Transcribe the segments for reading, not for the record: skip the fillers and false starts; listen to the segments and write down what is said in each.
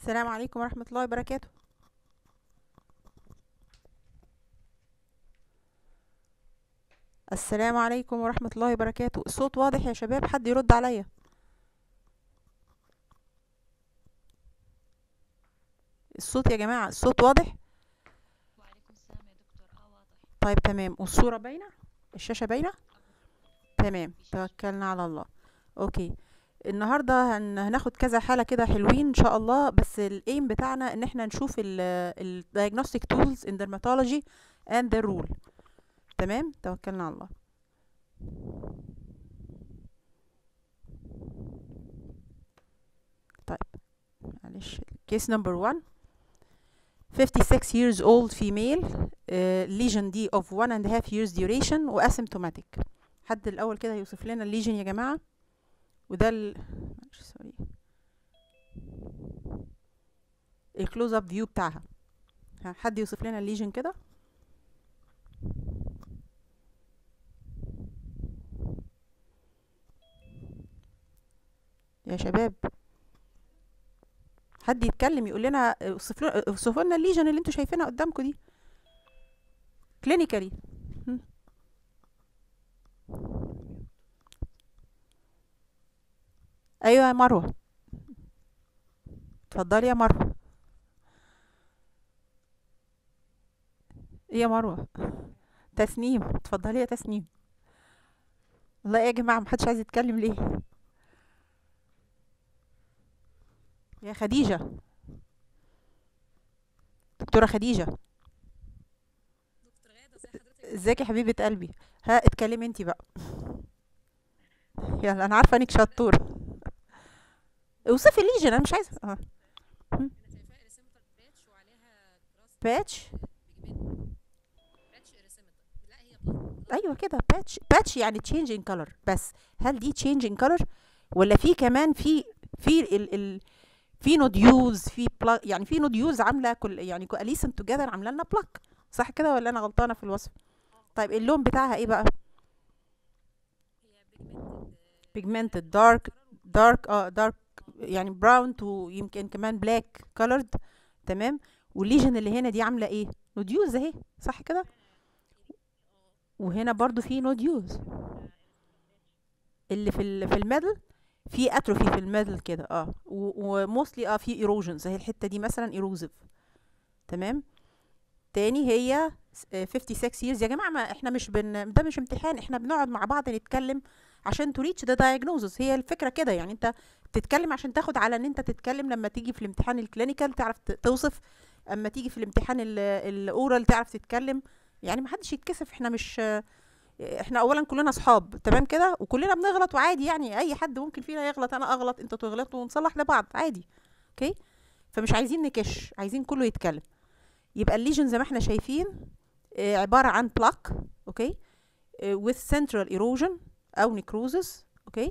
السلام عليكم ورحمة الله وبركاته. السلام عليكم ورحمة الله وبركاته. الصوت واضح يا شباب؟ حد يرد عليا. الصوت يا جماعة، الصوت واضح؟ وعليكم السلام يا دكتور. واضح. طيب تمام. والصورة باينة؟ الشاشة باينة؟ تمام، في شاشة. توكلنا على الله. اوكي، النهاردة هناخد كذا حالة كده حلوين ان شاء الله، بس الايم بتاعنا ان احنا نشوف ال diagnostic tools in dermatology and their role. تمام، توكلنا على الله. طيب معلش. case number 1. 56 years old female, lesion دي of 1.5 years duration و asymptomatic. حد الأول كده يوصف لنا الليجن يا جماعة. وده معلش سوري، الكلوز اب فيو بتاعها. حد يوصف لنا الليجن كده. يا شباب حد يتكلم يقول لنا، اوصفوا لنا الليجن اللي انتوا شايفينها قدامكم دي كلينيكالي. ايوه يا مروه، اتفضلي يا مروه. ايه يا مروه؟ تسنيم، اتفضلي يا تسنيم. والله يا جماعه محدش عايز يتكلم ليه؟ يا خديجه، دكتوره خديجه. دكتور غادة، زي حضرتك؟ ازيك يا حبيبه قلبي؟ ها اتكلمي انتي بقى. يلا، انا عارفه انك شطوره. اوصفي الليجن، انا مش عايزه. انا شايفاها اريسيمتر باتش وعليها كراست باتش. بيجمنت. باتش اريسيمتر، لا هي بلاد ايوه كلر. كده، باتش يعني تشينج ان كلر. بس هل دي تشينج ان كلر ولا في كمان في في نوديوز، في يعني في نوديوز عامله كل يعني كواليسن توجذر عامله لنا بلاك، صح كده ولا انا غلطانه في الوصف؟ طيب اللون بتاعها ايه بقى؟ هي بيجمنتد، بيجمنتد بلاك ان دارك. كلر. دارك يعني براون تو يمكن كمان بلاك كولرد. تمام. والليجن اللي هنا دي عامله ايه؟ نوديوز اهي، صح كده؟ فعلا وهنا برضو اريسيمتر في باتش نوديوز. ولا اريسيمتر باتش؟ اللي في الميدل في اتروفي في الميدل كده، وموستلي في ايروجنز اهي. الحته دي مثلا ايروزيف. تمام. تاني هي 56 years يا جماعه. ما احنا مش ده مش امتحان، احنا بنقعد مع بعض نتكلم عشان تو ريتش ذا دايجنوزس. هي الفكره كده يعني، انت بتتكلم عشان تاخد على ان انت تتكلم لما تيجي في الامتحان الكلينيكال تعرف توصف، اما تيجي في الامتحان الاورال تعرف تتكلم. يعني ما حدش يتكسف، احنا مش، احنا اولا كلنا اصحاب تمام كده، وكلنا بنغلط وعادي يعني، اي حد ممكن فينا يغلط، انا اغلط انت تغلط ونصلح لبعض عادي. اوكي. فمش عايزين نكش، عايزين كله يتكلم. يبقى الليجن زي ما احنا شايفين عبارة عن بلاك. اوكي. with central erosion او necrosis. اوكي.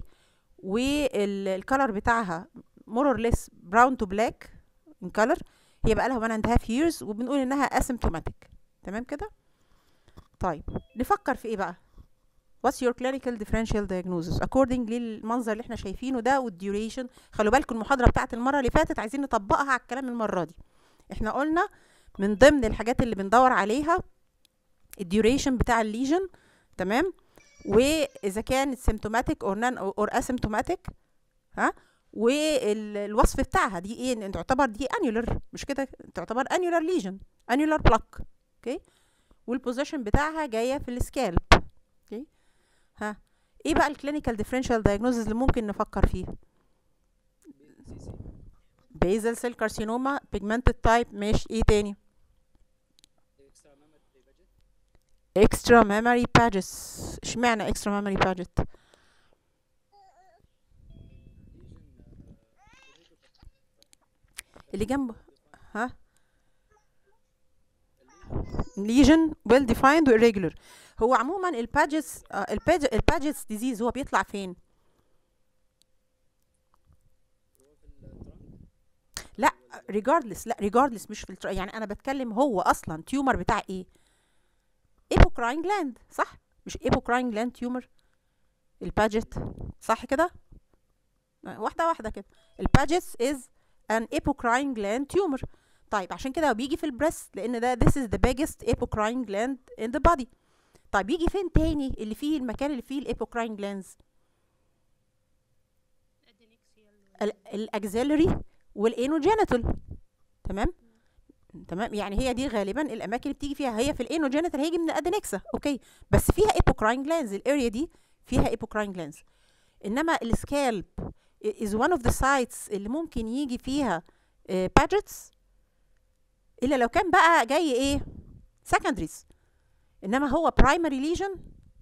والكالر بتاعها more or less brown to black in color. هي بقى لها 1.5 years وبنقول انها asymptomatic. تمام كده. طيب نفكر في ايه بقى؟ what's your clinical differential diagnosis according للمنظر اللي احنا شايفينه ده والديوريشن. خلوا بالكم المحاضرة بتاعت المرة اللي فاتت عايزين نطبقها على الكلام المرة دي. احنا قلنا من ضمن الحاجات اللي بندور عليها الديوريشن بتاع الليجن. تمام. واذا كانت symptomatic or non or asymptomatic. ها. والوصف بتاعها دي ايه؟ تعتبر دي انيولر، مش كده؟ تعتبر انيولر ليجن، انيولر بلاك. اوكي. والبوزيشن بتاعها جايه في السكالب. اوكي. ها. ايه بقى الكلينيكال ديفرنشال دايجنوزز اللي ممكن نفكر فيه؟ بيزل سيل كارسينوما، بيجمنتد تايب، ماشي. ايه تاني؟ اكسترا ميموري باجس. اشمعنى اكسترا ميموري باجت؟ اللي جنبه. ها. ليجن ويل ديفايند وإيريجولر. هو عموما الباجس، الباجس ديزيز هو بيطلع فين؟ لا ريجاردلس، لا ريجاردلس مش في يعني انا بتكلم هو اصلا تيومر بتاع ايه؟ ايبوكراين جلاند، صح؟ مش ايبوكراين جلاند تيومر الباجت، صح كده؟ واحده واحده كده. الباجس از an apocrine gland tumor. طيب عشان كده هو بيجي في البريست لان ده this is the biggest apocrine gland in the body. طيب يجي فين تاني اللي فيه المكان اللي فيه الابوكراين جلانز؟ الاكزيلري والانوجينيتال. تمام تمام، يعني هي دي غالبا الاماكن اللي بتيجي فيها. هي في الانوجينيتال هيجي من الادنكسا، اوكي، بس فيها ايبوكراين جلانز، الاريا دي فيها ايبوكراين جلانز. انما السكالب is one of the sites اللي ممكن يجي فيها باجيتس، الا لو كان بقى جاي ايه secondaries. انما هو primary lesion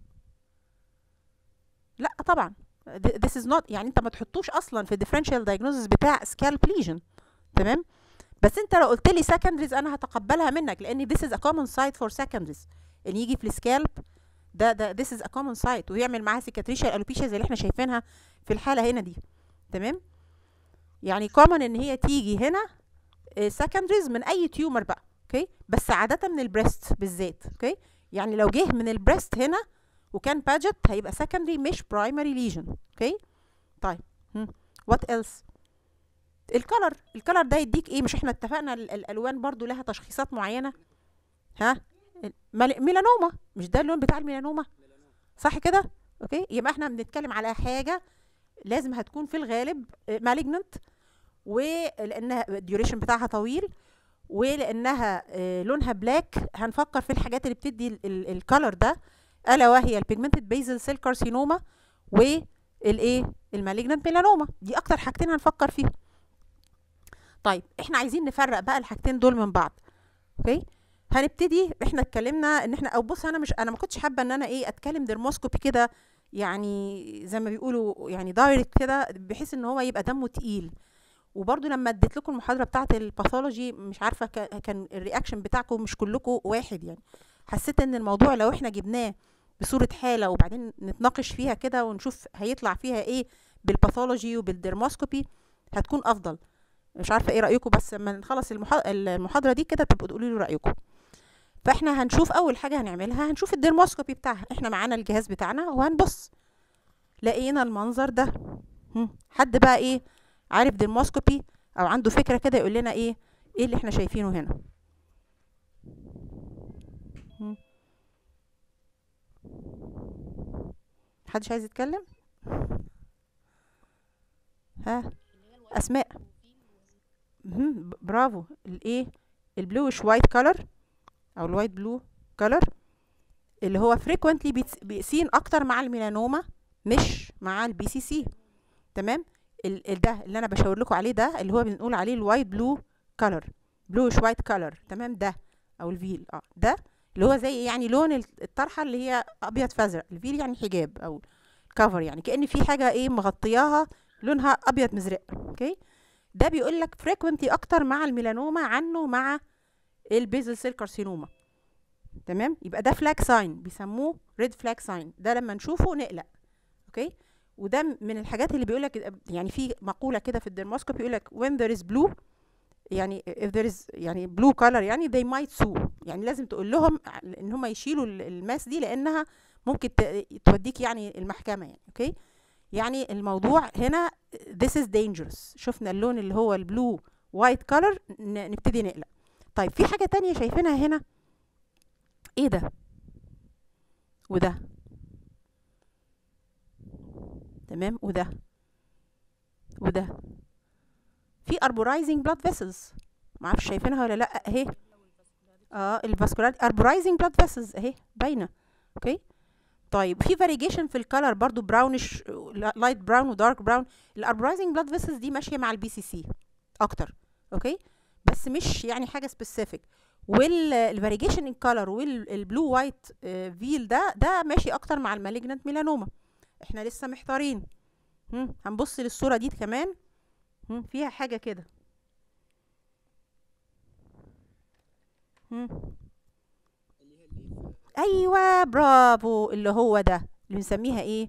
لا طبعا. this is not، يعني انت ما تحطوش اصلا في differential diagnosis بتاع scalp lesion. تمام، بس انت لو قلت لي secondaries انا هتقبلها منك، لان this is a common site for secondaries. ان يجي في السكالب ده this is a common site ويعمل معاها cicatricial alopecia زي اللي احنا شايفينها في الحاله هنا دي. تمام، يعني common ان هي تيجي هنا secondaries من اي تيومر بقى، اوكي، بس عاده من البريست بالذات. اوكي، يعني لو جه من البريست هنا وكان باجت هيبقى secondary مش primary lesion. اوكي، طيب what else؟ الكلر ده يديك ايه؟ مش احنا اتفقنا الالوان برضو لها تشخيصات معينه؟ ها، ميلانوما، مش ده اللون بتاع الميلانوما؟ صح كده؟ اوكي، يبقى احنا بنتكلم على حاجه لازم هتكون في الغالب malignant، ولانها الديوريشن بتاعها طويل، ولانها لونها بلاك. هنفكر في الحاجات اللي بتدي الكلر ده، الا وهي البيجمنتد بيزل سيل كارسينوما والايه المالجنانت ميلانوما. دي اكتر حاجتين هنفكر فيهم. طيب احنا عايزين نفرق بقى الحاجتين دول من بعض. اوكي، هنبتدي. احنا اتكلمنا ان احنا، او بص انا ما كنتش حابه ان انا ايه اتكلم ديرموسكوبي كده، يعني زي ما بيقولوا يعني دايركت كده، بحيث ان هو يبقى دمه تقيل. وبرده لما اديت لكم المحاضره بتاعه الباثولوجي مش عارفه كان الرياكشن بتاعكم مش كلكم واحد، يعني حسيت ان الموضوع لو احنا جبناه بصوره حاله وبعدين نتناقش فيها كده ونشوف هيطلع فيها ايه بالباثولوجي وبالديرموسكوبي هتكون افضل. مش عارفه ايه رايكم، بس لما نخلص المحاضره دي كده تبقوا تقولوا لي رايكم. فاحنا هنشوف اول حاجه هنعملها، هنشوف الديرموسكوبي بتاعها. احنا معانا الجهاز بتاعنا وهنبص، لقينا المنظر ده. حد بقى ايه عارف ديرموسكوبي او عنده فكره كده يقول لنا ايه اللي احنا شايفينه هنا؟ محدش عايز يتكلم؟ ها، اسماء. برافو، الايه البلوش وايت كولر او الوايت بلو كولر، اللي هو frequently بيسين اكتر مع الميلانوما مش مع البي سي سي. تمام، ده اللي انا بشاور لكم عليه، ده اللي هو بنقول عليه الوايت بلو كولر، بلوش وايت كولر. تمام، ده او الفيل، ده اللي هو زي يعني لون الطرحه اللي هي ابيض فازرق. الفيل يعني حجاب او كفر، يعني كأن في حاجه ايه مغطياها لونها ابيض مزرق. اوكي، ده بيقول لك frequently اكتر مع الميلانوما عنه مع البيزل سيل كارسينوما. تمام، يبقى ده فلاج ساين، بيسموه ريد فلاج ساين. ده لما نشوفه نقلق. اوكي، وده من الحاجات اللي بيقول لك، يعني في مقوله كده في الديرموسكوبي يقول لك when there is blue، يعني if there is يعني blue color يعني they might sue، يعني لازم تقول لهم ان هم يشيلوا الماس دي لانها ممكن توديك يعني المحكمه يعني. اوكي، يعني الموضوع هنا this is dangerous. شفنا اللون اللي هو البلو وايت كولر، نبتدي نقلق. طيب في حاجه تانية شايفينها هنا، ايه ده وده؟ تمام، وده في arborizing blood vessels، ما اعرفش شايفينها ولا لا اهي. الفاسكولار arborizing blood vessels اهي باينه. اوكي، طيب في variegation في الكالر برضو، براونش لايت براون ودارك براون. الاربرايزنج بلاد فيسلز دي ماشيه مع البي سي سي اكتر. اوكي، بس مش يعني حاجه سبيسيفيك. والفاريجيشن ان كالر والبلو وايت فيل ده ماشي اكتر مع المالجنانت ميلانوما. احنا لسه محتارين. هنبص للصوره دي كمان، فيها حاجه كده. ايوه برافو، اللي هو ده اللي بنسميها ايه؟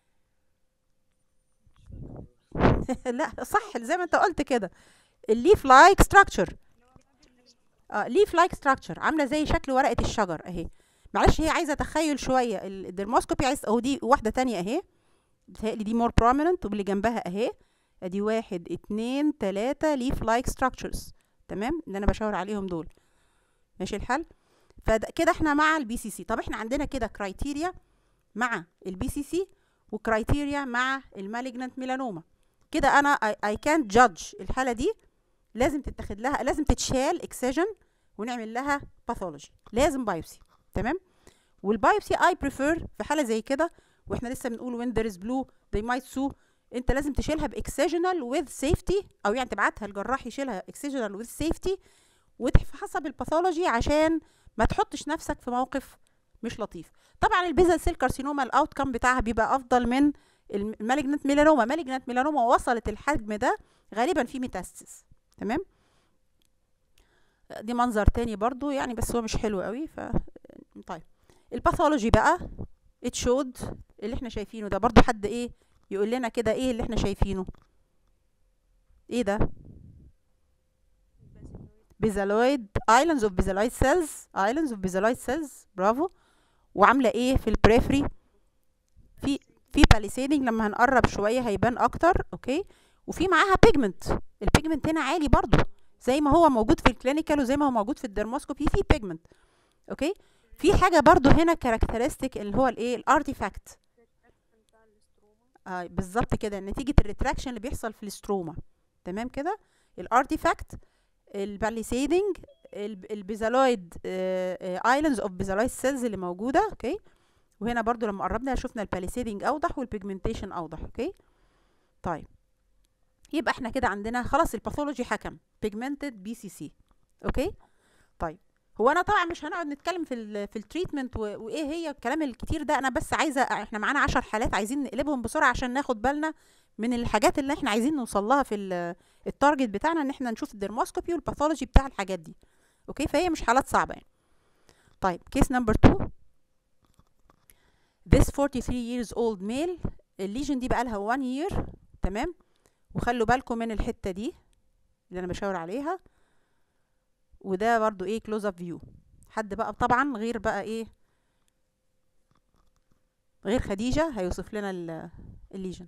لا صح، زي ما انت قلت كده، الليف لايك ستراكشر. ليف لايك ستراكشر، عامله زي شكل ورقه الشجر اهي. معلش هي عايزه تخيل شويه. الديرموسكوبي عايز اهو، دي واحده تانية اهي بتهيألي دي مور بروميننت، واللي جنبها اهي ادي 1 2 3 ليف لايك ستراكشرز، تمام، اللي انا بشاور عليهم دول. ماشي الحال. فكده احنا مع البي سي سي. طب احنا عندنا كده كرايتيريا مع البي سي سي وكرايتيريا مع المالجنانت ميلانوما. كده انا اي كانت جادج الحاله دي، لازم تتاخد لها، لازم تتشال اكسجن ونعمل لها باثولوجي، لازم بايوسي، تمام. والبايوسي اي بريفير في حاله زي كده، واحنا لسه بنقول وين ذير از بلو they might sue، انت لازم تشيلها باكسجنال وذ سيفتي، او يعني تبعتها الجراح يشيلها اكسجنال وذ سيفتي وحسب الباثولوجي، عشان ما تحطش نفسك في موقف مش لطيف. طبعا البيزل سيل كارسينوما الاوت كام بتاعها بيبقى افضل من المالجنت ميلانوما. مالجنت ميلانوما وصلت الحجم ده غالبا في ميتاستس، تمام. دي منظر تاني برضو يعني، بس هو مش حلو قوي. طيب الباثولوجي بقى اتشود اللي احنا شايفينه ده، برضو حد ايه يقول لنا كده ايه اللي احنا شايفينه؟ ايه ده؟ بيزالويد، ايلاندز اوف بيزالويد سيلز، ايلاندز اوف بيزالويد سيلز، برافو. وعامله ايه في البريفري؟ في باليسيدنج، لما هنقرب شويه هيبان اكتر، اوكي. وفي معاها بيجمنت، البيجمنت هنا عالي برضو زي ما هو موجود في الكلينيكال وزي ما هو موجود في الدرموسكوبي، في بيجمنت، اوكي. في حاجه برضو هنا كاركترستيك اللي هو الايه، الارتيفاكت. بالظبط كده، نتيجه الريتراكشن اللي بيحصل في الاستروما، تمام كده. الارتيفاكت، الباليسيدنج، البيزالويد ايلاندز اوف بيزالويد سيلز اللي موجوده، اوكي. وهنا برضو لما قربنا شفنا الباليسيدنج اوضح والبيجمنتيشن اوضح، اوكي. طيب يبقى احنا كده عندنا خلاص الباثولوجي حكم بيجمنتد بي سي سي، اوكي. طيب هو انا طبعا مش هنقعد نتكلم في التريتمنت وايه هي الكلام الكتير ده، انا بس عايزه، احنا معانا 10 حالات عايزين نقلبهم بسرعه عشان ناخد بالنا من الحاجات اللي احنا عايزين نوصل لها في التارجت بتاعنا، ان احنا نشوف الدرموسكوبي والباثولوجي بتاع الحاجات دي، اوكي. فهي مش حالات صعبه يعني. طيب كيس نمبر 2. This 43 years old male، الليجن دي بقى لها 1 year، تمام. وخلوا بالكم من الحته دي اللي انا بشاور عليها، وده برضو ايه كلوز اب فيو. حد بقى طبعا غير بقى ايه، غير خديجه هيوصف لنا الليجن.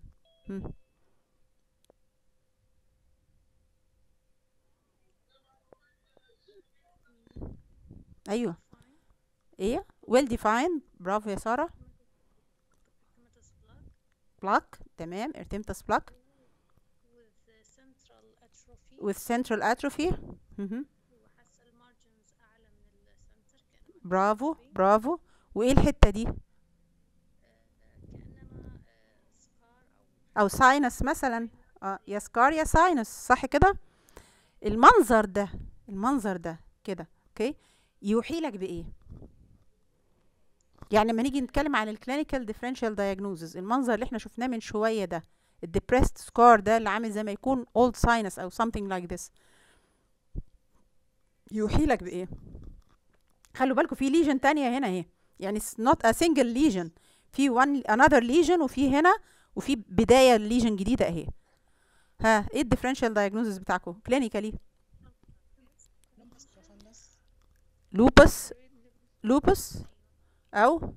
ايوه ايه well defined، برافو يا ساره. بلاك، تمام، ارتيمتس بلاك with central atrophy. برافو برافو. وايه الحته دي؟ او ساينس مثلا، يا سكار يا ساينس، صح كده. المنظر ده كده، اوكي، يوحي لك بايه؟ يعني لما نيجي نتكلم عن الكلينيكال ديفرنشال دايجنوزز، المنظر اللي احنا شفناه من شويه ده، الديبريست سكار ده اللي عامل زي ما يكون اولد ساينس او something like this، يوحي لك بايه؟ خلوا بالكم في ليجن تانية هنا اهي، يعني it's not a single lesion، في another lesion وفي هنا، وفي بدايه ليجن جديده اهي. ها ايه الديفرنشال دايجنوزز بتاعكم كلينيكالي؟ لوبس او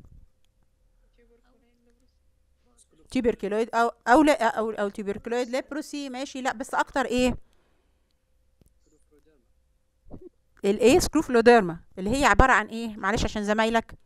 تيبركلويد او لا او تيبركلويد ليبروسي، ماشي. لا بس اكتر ايه؟ الايه سكروفلوديرما، اللي هي عباره عن ايه؟ معلش عشان زمايلك.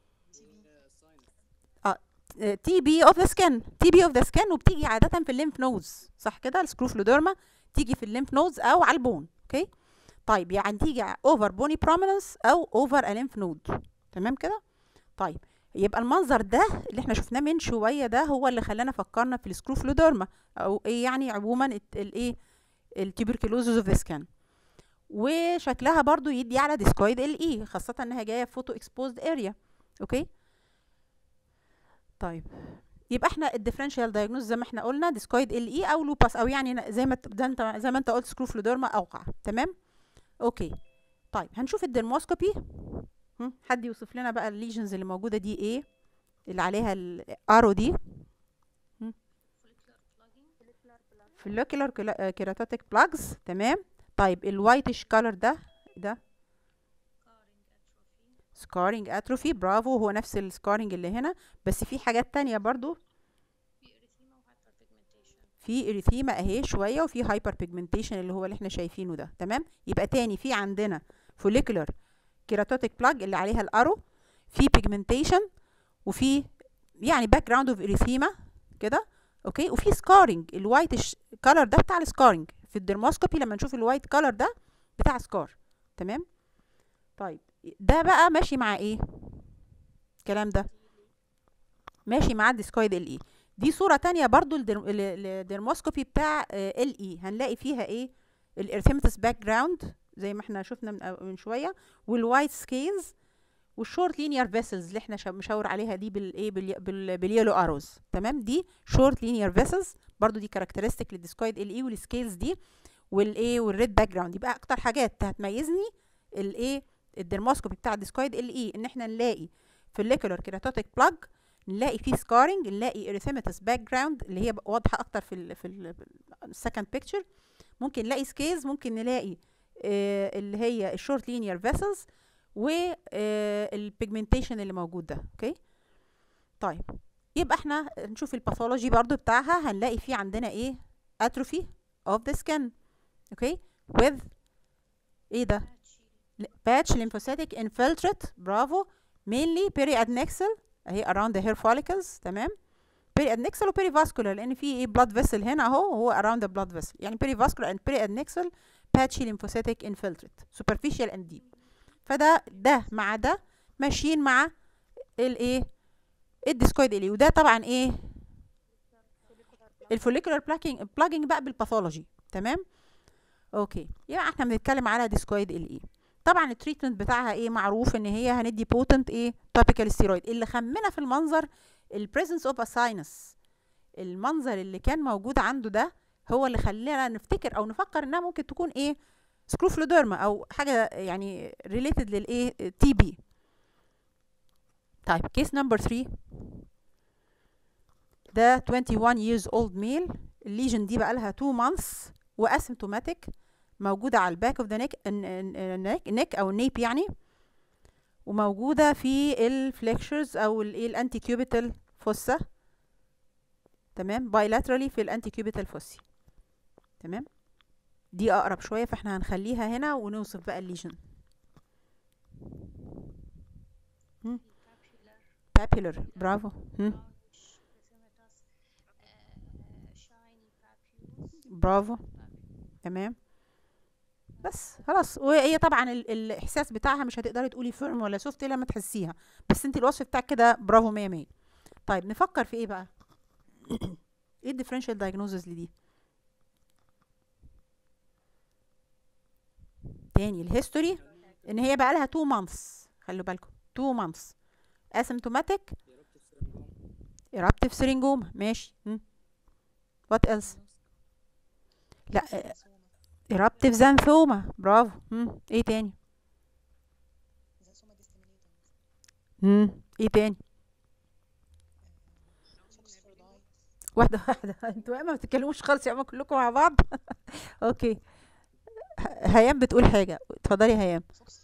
تي بي اوف ذا سكن، تي بي اوف ذا سكن، وبتيجي عاده في الليمف نودز، صح كده. السكروفلوديرما تيجي في الليمف نودز او على البون، اوكي. طيب يعني تيجي اوفر بوني بروميننس او اوفر الليمف نود، تمام كده. طيب يبقى المنظر ده اللي احنا شفناه من شويه ده هو اللي خلانا فكرنا في السكروفلوديرما، او ايه يعني عموما الايه التيبركلوزز اوف ذا سكن. وشكلها برضو يدي على ديسكويد ال اي، خاصه انها جايه في فوتو اكسبوزد اريا، اوكي. طيب يبقى احنا الديفرنشال دايجنوز زي ما احنا قلنا ديسكويد ال اي او لوباس، او يعني زي ما انت قلت سكروفلوديرما اوقع، تمام، اوكي. طيب هنشوف الدرموسكوبي. حد يوصف لنا بقى الليجنز اللي موجوده دي ايه، اللي عليها الارو دي؟ فوليكولار كيراتوتيك بلاجز، تمام. طيب الوايتش كولر ده سكارينج اتروفي، برافو، هو نفس السكارينج اللي هنا، بس في حاجات تانية برضو، في اريثيما اهي شويه، وفي هايبر بيجمنتيشن اللي هو اللي احنا شايفينه ده. تمام، يبقى تاني في عندنا فوليكولر كيراتوتيك بلاج اللي عليها الارو، في بيجمنتيشن، وفي يعني باك جراوند اوف اريثيما كده. اوكي، وفي سكارنج، الوايت كلر ده بتاع السكارنج في الدرموسكوبي، لما نشوف الوايت كلر ده بتاع سكار. تمام. طيب ده بقى ماشي مع ايه الكلام ده؟ ماشي مع الديسكويد ال اي. دي صورة تانية برضو الدرموسكوبي بتاع ال اي، هنلاقي فيها ايه؟ الارثيماتس باك جراوند زي ما احنا شفنا من شوية، والوايت سكيلز، والشورت لينير فيسلز اللي احنا مشاور عليها دي بالايه باليلو اروز. تمام، دي شورت لينير فيسلز برضو، دي كاركترستيك للديسكويد ال اي والسكيلز دي، والايه والريد باك جراوند. يبقى اكتر حاجات هتميزني الايه الدرموسكوبي بتاع الديسكويد ال اي ان احنا نلاقي فوليكولر كيراتوتيك بلاج، نلاقي فيه سكارنج، نلاقي اريثيماتس باك جراوند اللي هي واضحه اكتر في السكند بيكتشر. ممكن نلاقي سكيلز، ممكن نلاقي اللي هي الشورت لينير فيسلز، والبيجمنتيشن اللي موجود ده. اوكي، طيب يبقى احنا نشوف الباثولوجي برضو بتاعها، هنلاقي فيه عندنا ايه؟ atrophy of the skin. اوكي، with ايه ده؟ patch lymphocytic infiltrate، برافو، mainly periadnexal اهي around the hair follicles. تمام، periadnexal و perivascular لان في ايه blood vessel هنا اهو، هو around the blood vessel، يعني perivascular and periadnexal patchy lymphocytic infiltrate superficial and deep. فده مع ده ماشيين مع الايه الديسكويد الي. وده طبعا ايه الفوليكولار بلاجنج بقى بالباثولوجي. تمام، اوكي، يبقى احنا بنتكلم على ديسكويد الي. طبعا التريتمنت بتاعها ايه؟ معروف ان هي هندي بوتنت ايه توبيكال ستيرويد. اللي خمنا في المنظر البريزنس اوف اساينس، المنظر اللي كان موجود عنده ده هو اللي خلانا نفتكر او نفكر انها ممكن تكون ايه سكروفلوديرما او حاجه يعني ريليتد للايه تي بي. طيب كيس نمبر 3 ده 21 years old male. الليجن دي بقى لها 2 months واسيمتوماتيك، موجوده على الباك اوف ذا نيك او النيب يعني، وموجوده في الفليكشرز او الايه الانتي كيوبيتال فوسا. تمام، بايلاترالي في الانتي كيوبيتال فوسي. تمام، دي اقرب شويه فاحنا هنخليها هنا ونوصف بقى الليجن. بابيلر، برافو. برافو، تمام. بس خلاص، وهي طبعا الاحساس بتاعها مش هتقدري تقولي فيرم ولا سوفت الا لما تحسيها، بس انت الوصف بتاعك كده برافو 100 100. طيب نفكر في ايه بقى؟ ايه الديفرنشال دايجنوزز لدي؟ تاني الهيستوري ان هي بقى لها 2 months، خلوا بالكم 2 months اسيمتوماتيك eruptive syringoma. ماشي. what else؟ لا eruptive xanthoma، برافو. ايه تاني؟ ايه تاني؟ واحدة واحدة انتوا ما بتتكلموش خالص يا عم كلكم مع بعض. اوكي، هيام بتقول حاجة، اتفضلي هيام.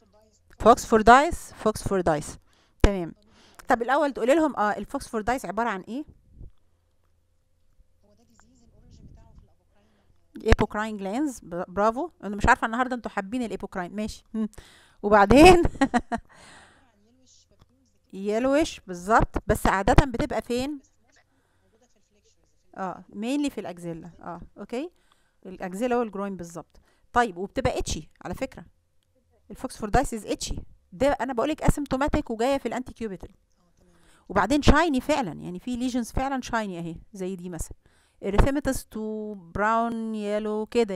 فوكسفوردايس. تمام. طب الاول تقولي لهم الفوكسفوردايس عبارة عن ايه؟ الايبوكراين جلانز، برافو. انا مش عارفه النهارده انتوا حابين الايبوكراين. ماشي. وبعدين يلوش بالظبط، بس عاده بتبقى فين؟ مينلي في الاكزيلا. اوكي، الاكزيلا والجروين بالظبط. طيب وبتبقى اتشي على فكره، الفوكسفوردايسيس اتشي. ده انا بقول لك اسيمتوماتيك وجايه في الانتي كيوبيتال، وبعدين شايني فعلا، يعني في ليجنز فعلا شايني اهي زي دي مثلا، اريثيماتس تو براون يلو كده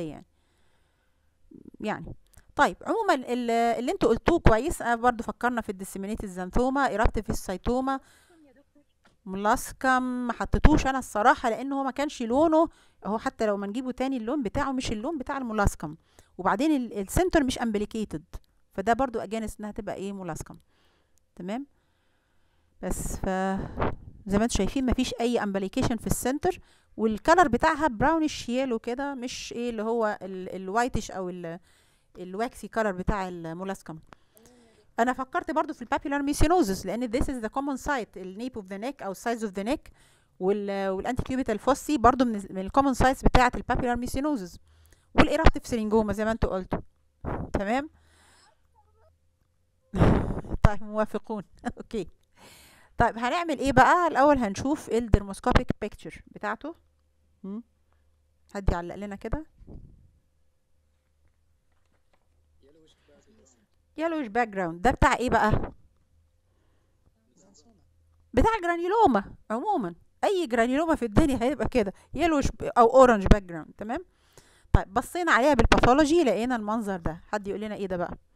يعني. طيب عموما اللي انتوا قلتوه كويس. انا برضو فكرنا في الديسيمينيتد زانثوما، ايرابتيف السيتوما، ملاسكم ما حطيتوش انا الصراحه لان هو ما كانش لونه، هو حتى لو ما نجيبه تاني اللون بتاعه مش اللون بتاع الملاسكم، وبعدين السنتر مش امبليكيتد، فده برضو اجانس انها تبقى ايه ملاسكم. تمام، بس زي ما انتم شايفين مفيش اي امبليكيشن في السنتر، والكلر بتاعها براونش يلو كده، مش ايه اللي هو الوايتش او الواكسي كلر بتاع المولاسكم. انا فكرت برضو في البابيلار ميسينوزس لان this is the common site، النيب اوف ذا نيك او السايز اوف ذا نيك، والانتي كيوبيتال فوسي برضو من الكومن سايتس بتاعه البابيلار ميسينوزز، والايرابتيف سيرينجوما زي ما انتوا قلتوا. تمام. طيب موافقون. اوكي. طيب هنعمل ايه بقى؟ الاول هنشوف الدرموسكوبيك بيكتشر بتاعته. حد يعلق لنا كده. يلوش باك جراوند ده بتاع ايه بقى؟ بتاع الجرانيولوما عموما. اي جرانيولوما في الدنيا هيبقى كده يلوش او اورنج باك جراوند. تمام. طيب بصينا عليها بالباثولوجي لقينا المنظر ده. حد يقول لنا ايه ده بقى؟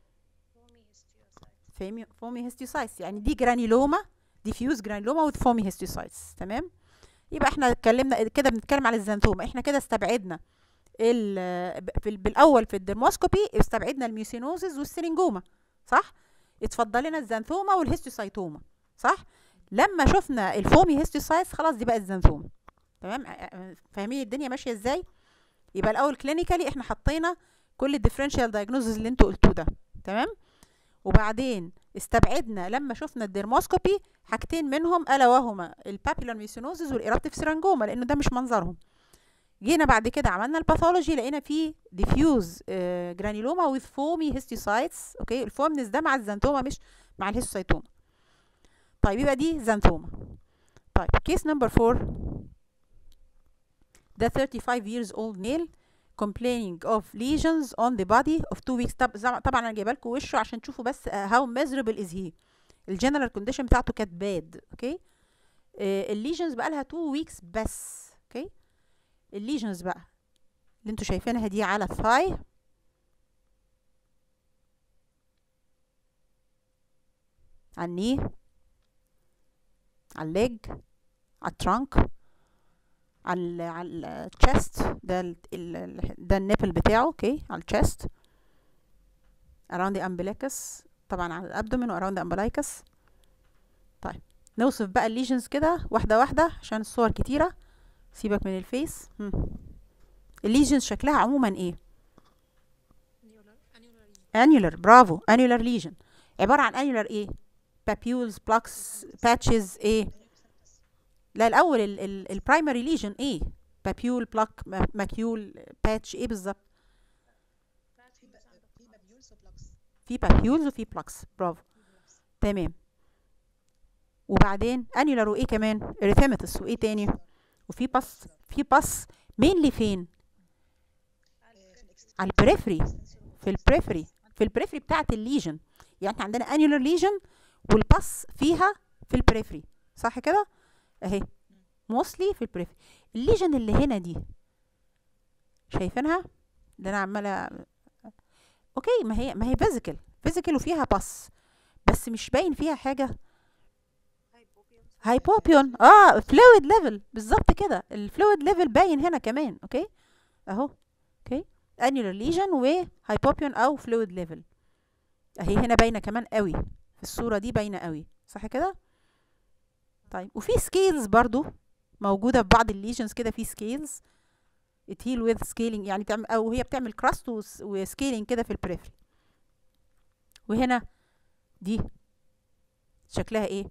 فومي هيستيوسايتس، يعني دي جرانيولوما، ديفيوز جرانيولوما وذ فومي هيستيوسايتس. تمام. يبقى احنا اتكلمنا كده، بنتكلم على الزنثوما. احنا كده استبعدنا بالاول في الدرموسكوبي استبعدنا الميوسينوزز والسيرينجوما، صح؟ اتفضل لنا الزنثوما والهيستوسايتوما، صح؟ لما شفنا الفومي هيستوسايتس خلاص دي بقت زنثوما. تمام. فاهمين الدنيا ماشيه ازاي؟ يبقى الاول كلينيكالي احنا حطينا كل الديفرنشال دايجنوزز اللي انتوا قلتوه ده. تمام. وبعدين استبعدنا لما شفنا الديرموسكوبي حاجتين منهم الا وهما البابيلار ميوسينوزز والايرابتيف سيرانجوما، لانه ده مش منظرهم. جينا بعد كده عملنا الباثولوجي لقينا فيه ديفيوز جرانيلوما وذ فومي هيستيوسايتس. اوكي. الفومنس ده مع الزنثوما مش مع الهيستوسايتوما. طيب يبقى دي زنثوما. طيب كيس نمبر 4 ده 35 years old male complaining of lesions on the body of 2 weeks. طبعا انا جايبه لكم وشه عشان تشوفوا بس how miserable is he. الجنرال كونديشن بتاعته كانت باد. اوكي. الليجنز بقى لها 2 weeks بس. اوكي. الليجنز بقى اللي انتوا شايفينها دي على الثاي، على الني، على الليج، على الترانك، على الشيست. ده النيبل بتاعه. اوكي. على الشيست، around the umbilicus، طبعا على الابدومين واراوند the umbilicus. طيب نوصف بقى الليجنز كده واحده واحده عشان الصور كتيره. سيبك من الفيس. الليجنز شكلها عموما ايه؟ انيولر. برافو. انيولر ليجن عباره عن انيولر ايه؟ بابيولز، بلاكس، باتشز، ايه؟ لا الاول البرايمري ليجن ايه؟ بابيول، بلاك، ماكيول، باتش، ايه بالظبط؟ في بابيولز وفي بلاكس. برافو. تمام. وبعدين انيولر وايه كمان؟ اريثيماتس، وايه تاني؟ وفي باس. في باس مينلي فين؟ على البريفري. في البريفري بتاعت الليجن. يعني احنا عندنا انيولر ليجن والباس فيها في البريفري، صح كده؟ اهي موصلي في البريفري. الليجن اللي هنا دي شايفينها؟ ده انا عماله. اوكي. ما هي فيزيكال وفيها باس بس مش باين فيها حاجه. هايبوبيون. فلويد ليفل بالظبط كده. الفلويد ليفل باين هنا كمان. اوكي اهو. اوكي. انيولر ليجن وهايبوبيون او فلويد ليفل اهي هنا باينه كمان قوي. في الصوره دي باينه قوي، صح كده؟ طيب وفي سكيلز برضو موجوده في بعض الليجنز كده. في سكيلز تهيل ويز سكيلينج، يعني تعمل او هي بتعمل كراست وسكيلينج كده في البريفري. وهنا دي شكلها ايه؟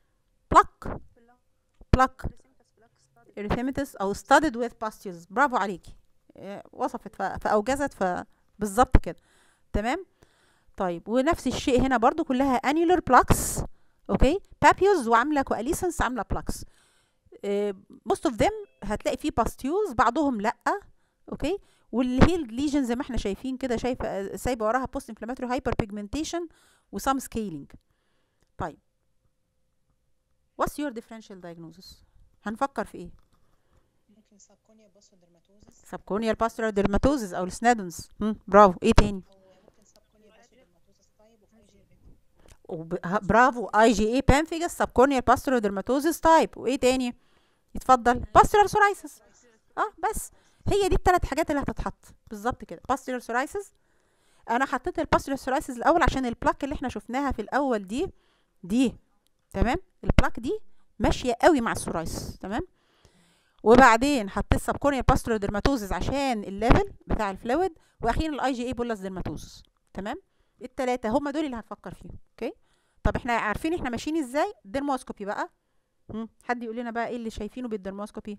بلاك اريثيماتس او studded with pustules. برافو عليكي. وصفت فاوجزت بالظبط كده. تمام. طيب ونفس الشيء هنا برضو كلها annular plaques. اوكي. papules وعامله coalescence، عامله plaques. most of them هتلاقي فيه pustules، بعضهم لا. اوكي. واللي هي الليجن زي ما احنا شايفين كده، شايفه سايبه وراها post inflammatory hyperpigmentation وسام scaling. طيب what's your differential diagnosis؟ هنفكر في ايه؟ ممكن سابكونيا باسودرماتوزس. سابكونيال باستولار ديرماتوزس او السنادنز. برافو. ايه تاني؟ او ممكن سابكونيا باسودرماتوزس تايب وفي اي جي بي. برافو. اي جي اي بانفيجاس، سابكونيال باستولار ديرماتوزس تايب. وايه تاني؟ يتفضل. باستولار سورايسس. بس هي دي الثلاث حاجات اللي هتتحط بالظبط كده. باستولار سورايسس. انا حطيت الباستولار سورايسس الاول عشان البلاك اللي احنا شفناها في الاول دي تمام. البلاك دي ماشيه قوي مع السورايسس. تمام. وبعدين حطيت سبكورنيال باستولار ديرماتوزس عشان الليفل بتاع الفلويد، واخيرا الاي جي اي بولاس ديرماتوزس. تمام. الثلاثه هم دول اللي هنفكر فيهم. اوكي. طب احنا عارفين احنا ماشيين ازاي. ديرموسكوبي بقى. حد يقول لنا بقى ايه اللي شايفينه بالدرموسكوبي؟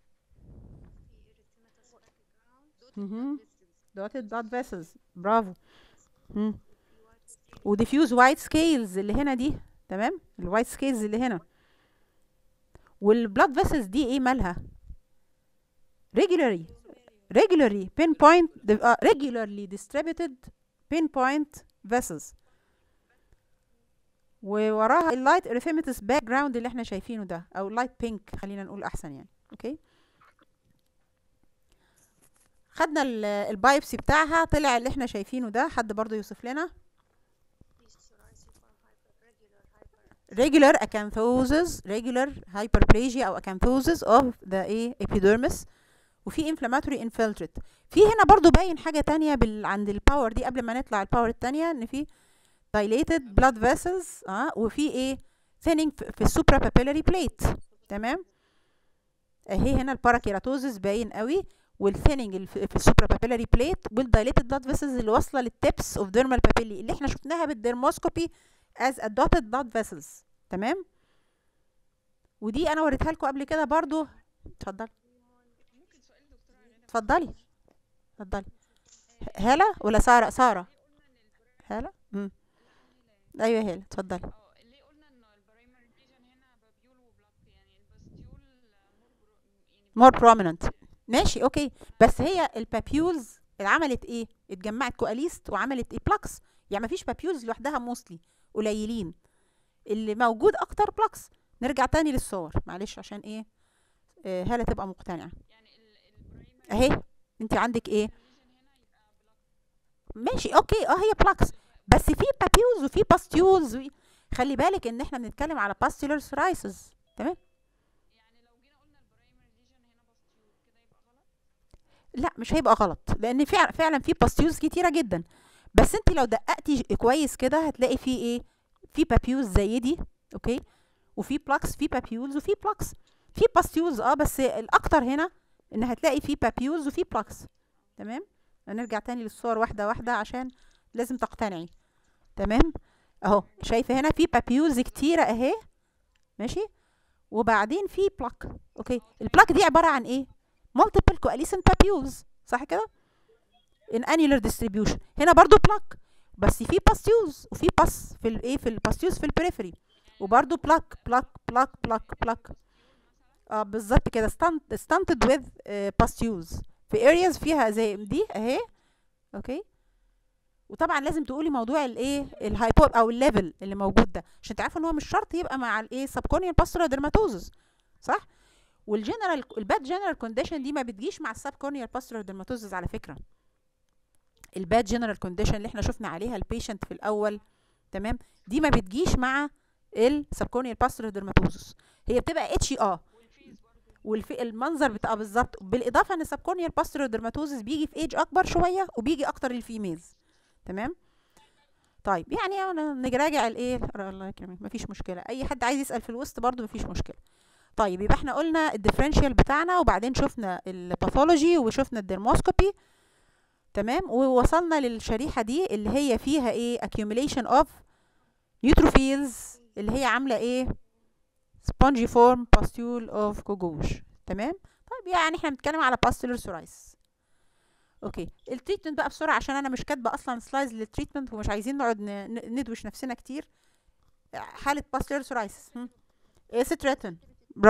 دوتد بلاد فيسلز، برافو. وديفيوز وايت سكيلز اللي هنا دي، تمام، الوايت سكيلز اللي هنا. والبلاد فيسلز دي ايه مالها؟ regularly distributed pinpoint vessels، ووراها اللايت اريثيماتس باك جراوند اللي احنا شايفينه ده، او لايت بينك خلينا نقول احسن يعني. اوكي، خدنا البايبسي بتاعها، طلع اللي احنا شايفينه ده. حد برضو يوصف لنا؟ regular acanthosis، regular hyperplasia او acanthosis of the epidermis، وفي inflammatory infiltrate. في هنا برضو باين حاجة تانية عند الباور دي قبل ما نطلع الباور التانية، ان في dilated blood vessels، وفي thinning في السوبرا papillary plate، تمام. اهي هنا الباراكيراتوزس باين قوي، والثيننج في السوبرا papillary plate، والdilated blood vessels اللي واصله للتبس اوف dermal papillae اللي احنا شفناها بالدرموسكوبي as a dotted blood vessels، تمام. ودي انا وريتها لكم قبل كده برضو. اتفضلي اتفضلي اتفضلي. هالة ولا سارة؟ سارة. هالة. ايوه هالة، اتفضلي. ليه قلنا ان البرايمري ليجن هنا بابيول وبلاك، يعني الباستيول more prominent. ماشي اوكي، بس هي البابيولز اللي عملت ايه؟ اتجمعت كواليست وعملت ايه؟ بلاكس. يعني مفيش بابيولز لوحدها موستلي، قليلين. اللي موجود اكتر بلاكس. نرجع تاني للصور معلش عشان ايه هالة تبقى مقتنعة. اهي انت عندك ايه؟ ماشي اوكي، هي بلاكس، بس في بابيولز وفي باستيولز. خلي بالك ان احنا بنتكلم على باستيولر سرايسز، تمام. يعني لو جينا قلنا البرايمري ليجن هنا باستيول كده يبقى غلط؟ لا مش هيبقى غلط، لان فعلا في باستيولز كتيره جدا. بس انت لو دققتي كويس كده هتلاقي في ايه؟ في بابيولز زي دي، اوكي، وفي بلاكس، في بابيولز وفي بلاكس، في باستيولز بس الاكتر هنا ان هتلاقي في بابيولز وفي بلاكس، تمام. هنرجع تاني للصور واحده واحده عشان لازم تقتنعي، تمام. اهو شايفه هنا في بابيولز كتيره اهي، ماشي، وبعدين في بلاك. اوكي، البلاك دي عباره عن ايه؟ multiple coalescent papules، صح كده؟ in annular distribution. هنا برضو بلاك، بس في باستيولز وفي باس في الايه، في الباستيولز في البريفري، وبرضو بلاك بلاك بلاك بلاك بلاك. بالظبط كده، stunted with pastules في areas فيها زي دي اهي، اوكي. وطبعا لازم تقولي موضوع الايه، الهايبو او الليفل اللي موجود ده، عشان تعرفوا ان هو مش شرط يبقى مع الايه سبكونيال باستولار ديرماتوزس، صح. والجنرال الباد جنرال كونديشن دي ما بتجيش مع السبكونيال باستولار ديرماتوزس على فكره. الباد جنرال كونديشن اللي احنا شفنا عليها البيشنت في الاول، تمام، دي ما بتجيش مع السبكونيال باستولار ديرماتوزس، هي بتبقى اتش المنظر بتاع بالظبط. بالاضافه ان السبكونيال باستولار ديرماتوزس بيجي في ايج اكبر شويه وبيجي اكتر للفيميلز، تمام. طيب يعني انا نراجع الايه، الله يكرمك مفيش مشكله، اي حد عايز يسال في الوسط برضو مفيش مشكله. طيب يبقى احنا قلنا الديفرنشال بتاعنا، وبعدين شفنا الباثولوجي وشفنا الديرموسكوبي، تمام. ووصلنا للشريحه دي اللي هي فيها ايه؟ accumulation of neutrophils اللي هي عامله ايه؟ spongiform pustule of Gauguin، تمام. طيب يعني احنا بنتكلم على pustular psoriasis. اوكي، التريتمنت بقى بسرعه عشان انا مش كاتبه اصلا سلايدز للتريتمنت ومش عايزين نقعد ندوش نفسنا كتير. حاله pustular psoriasis، ستريتن،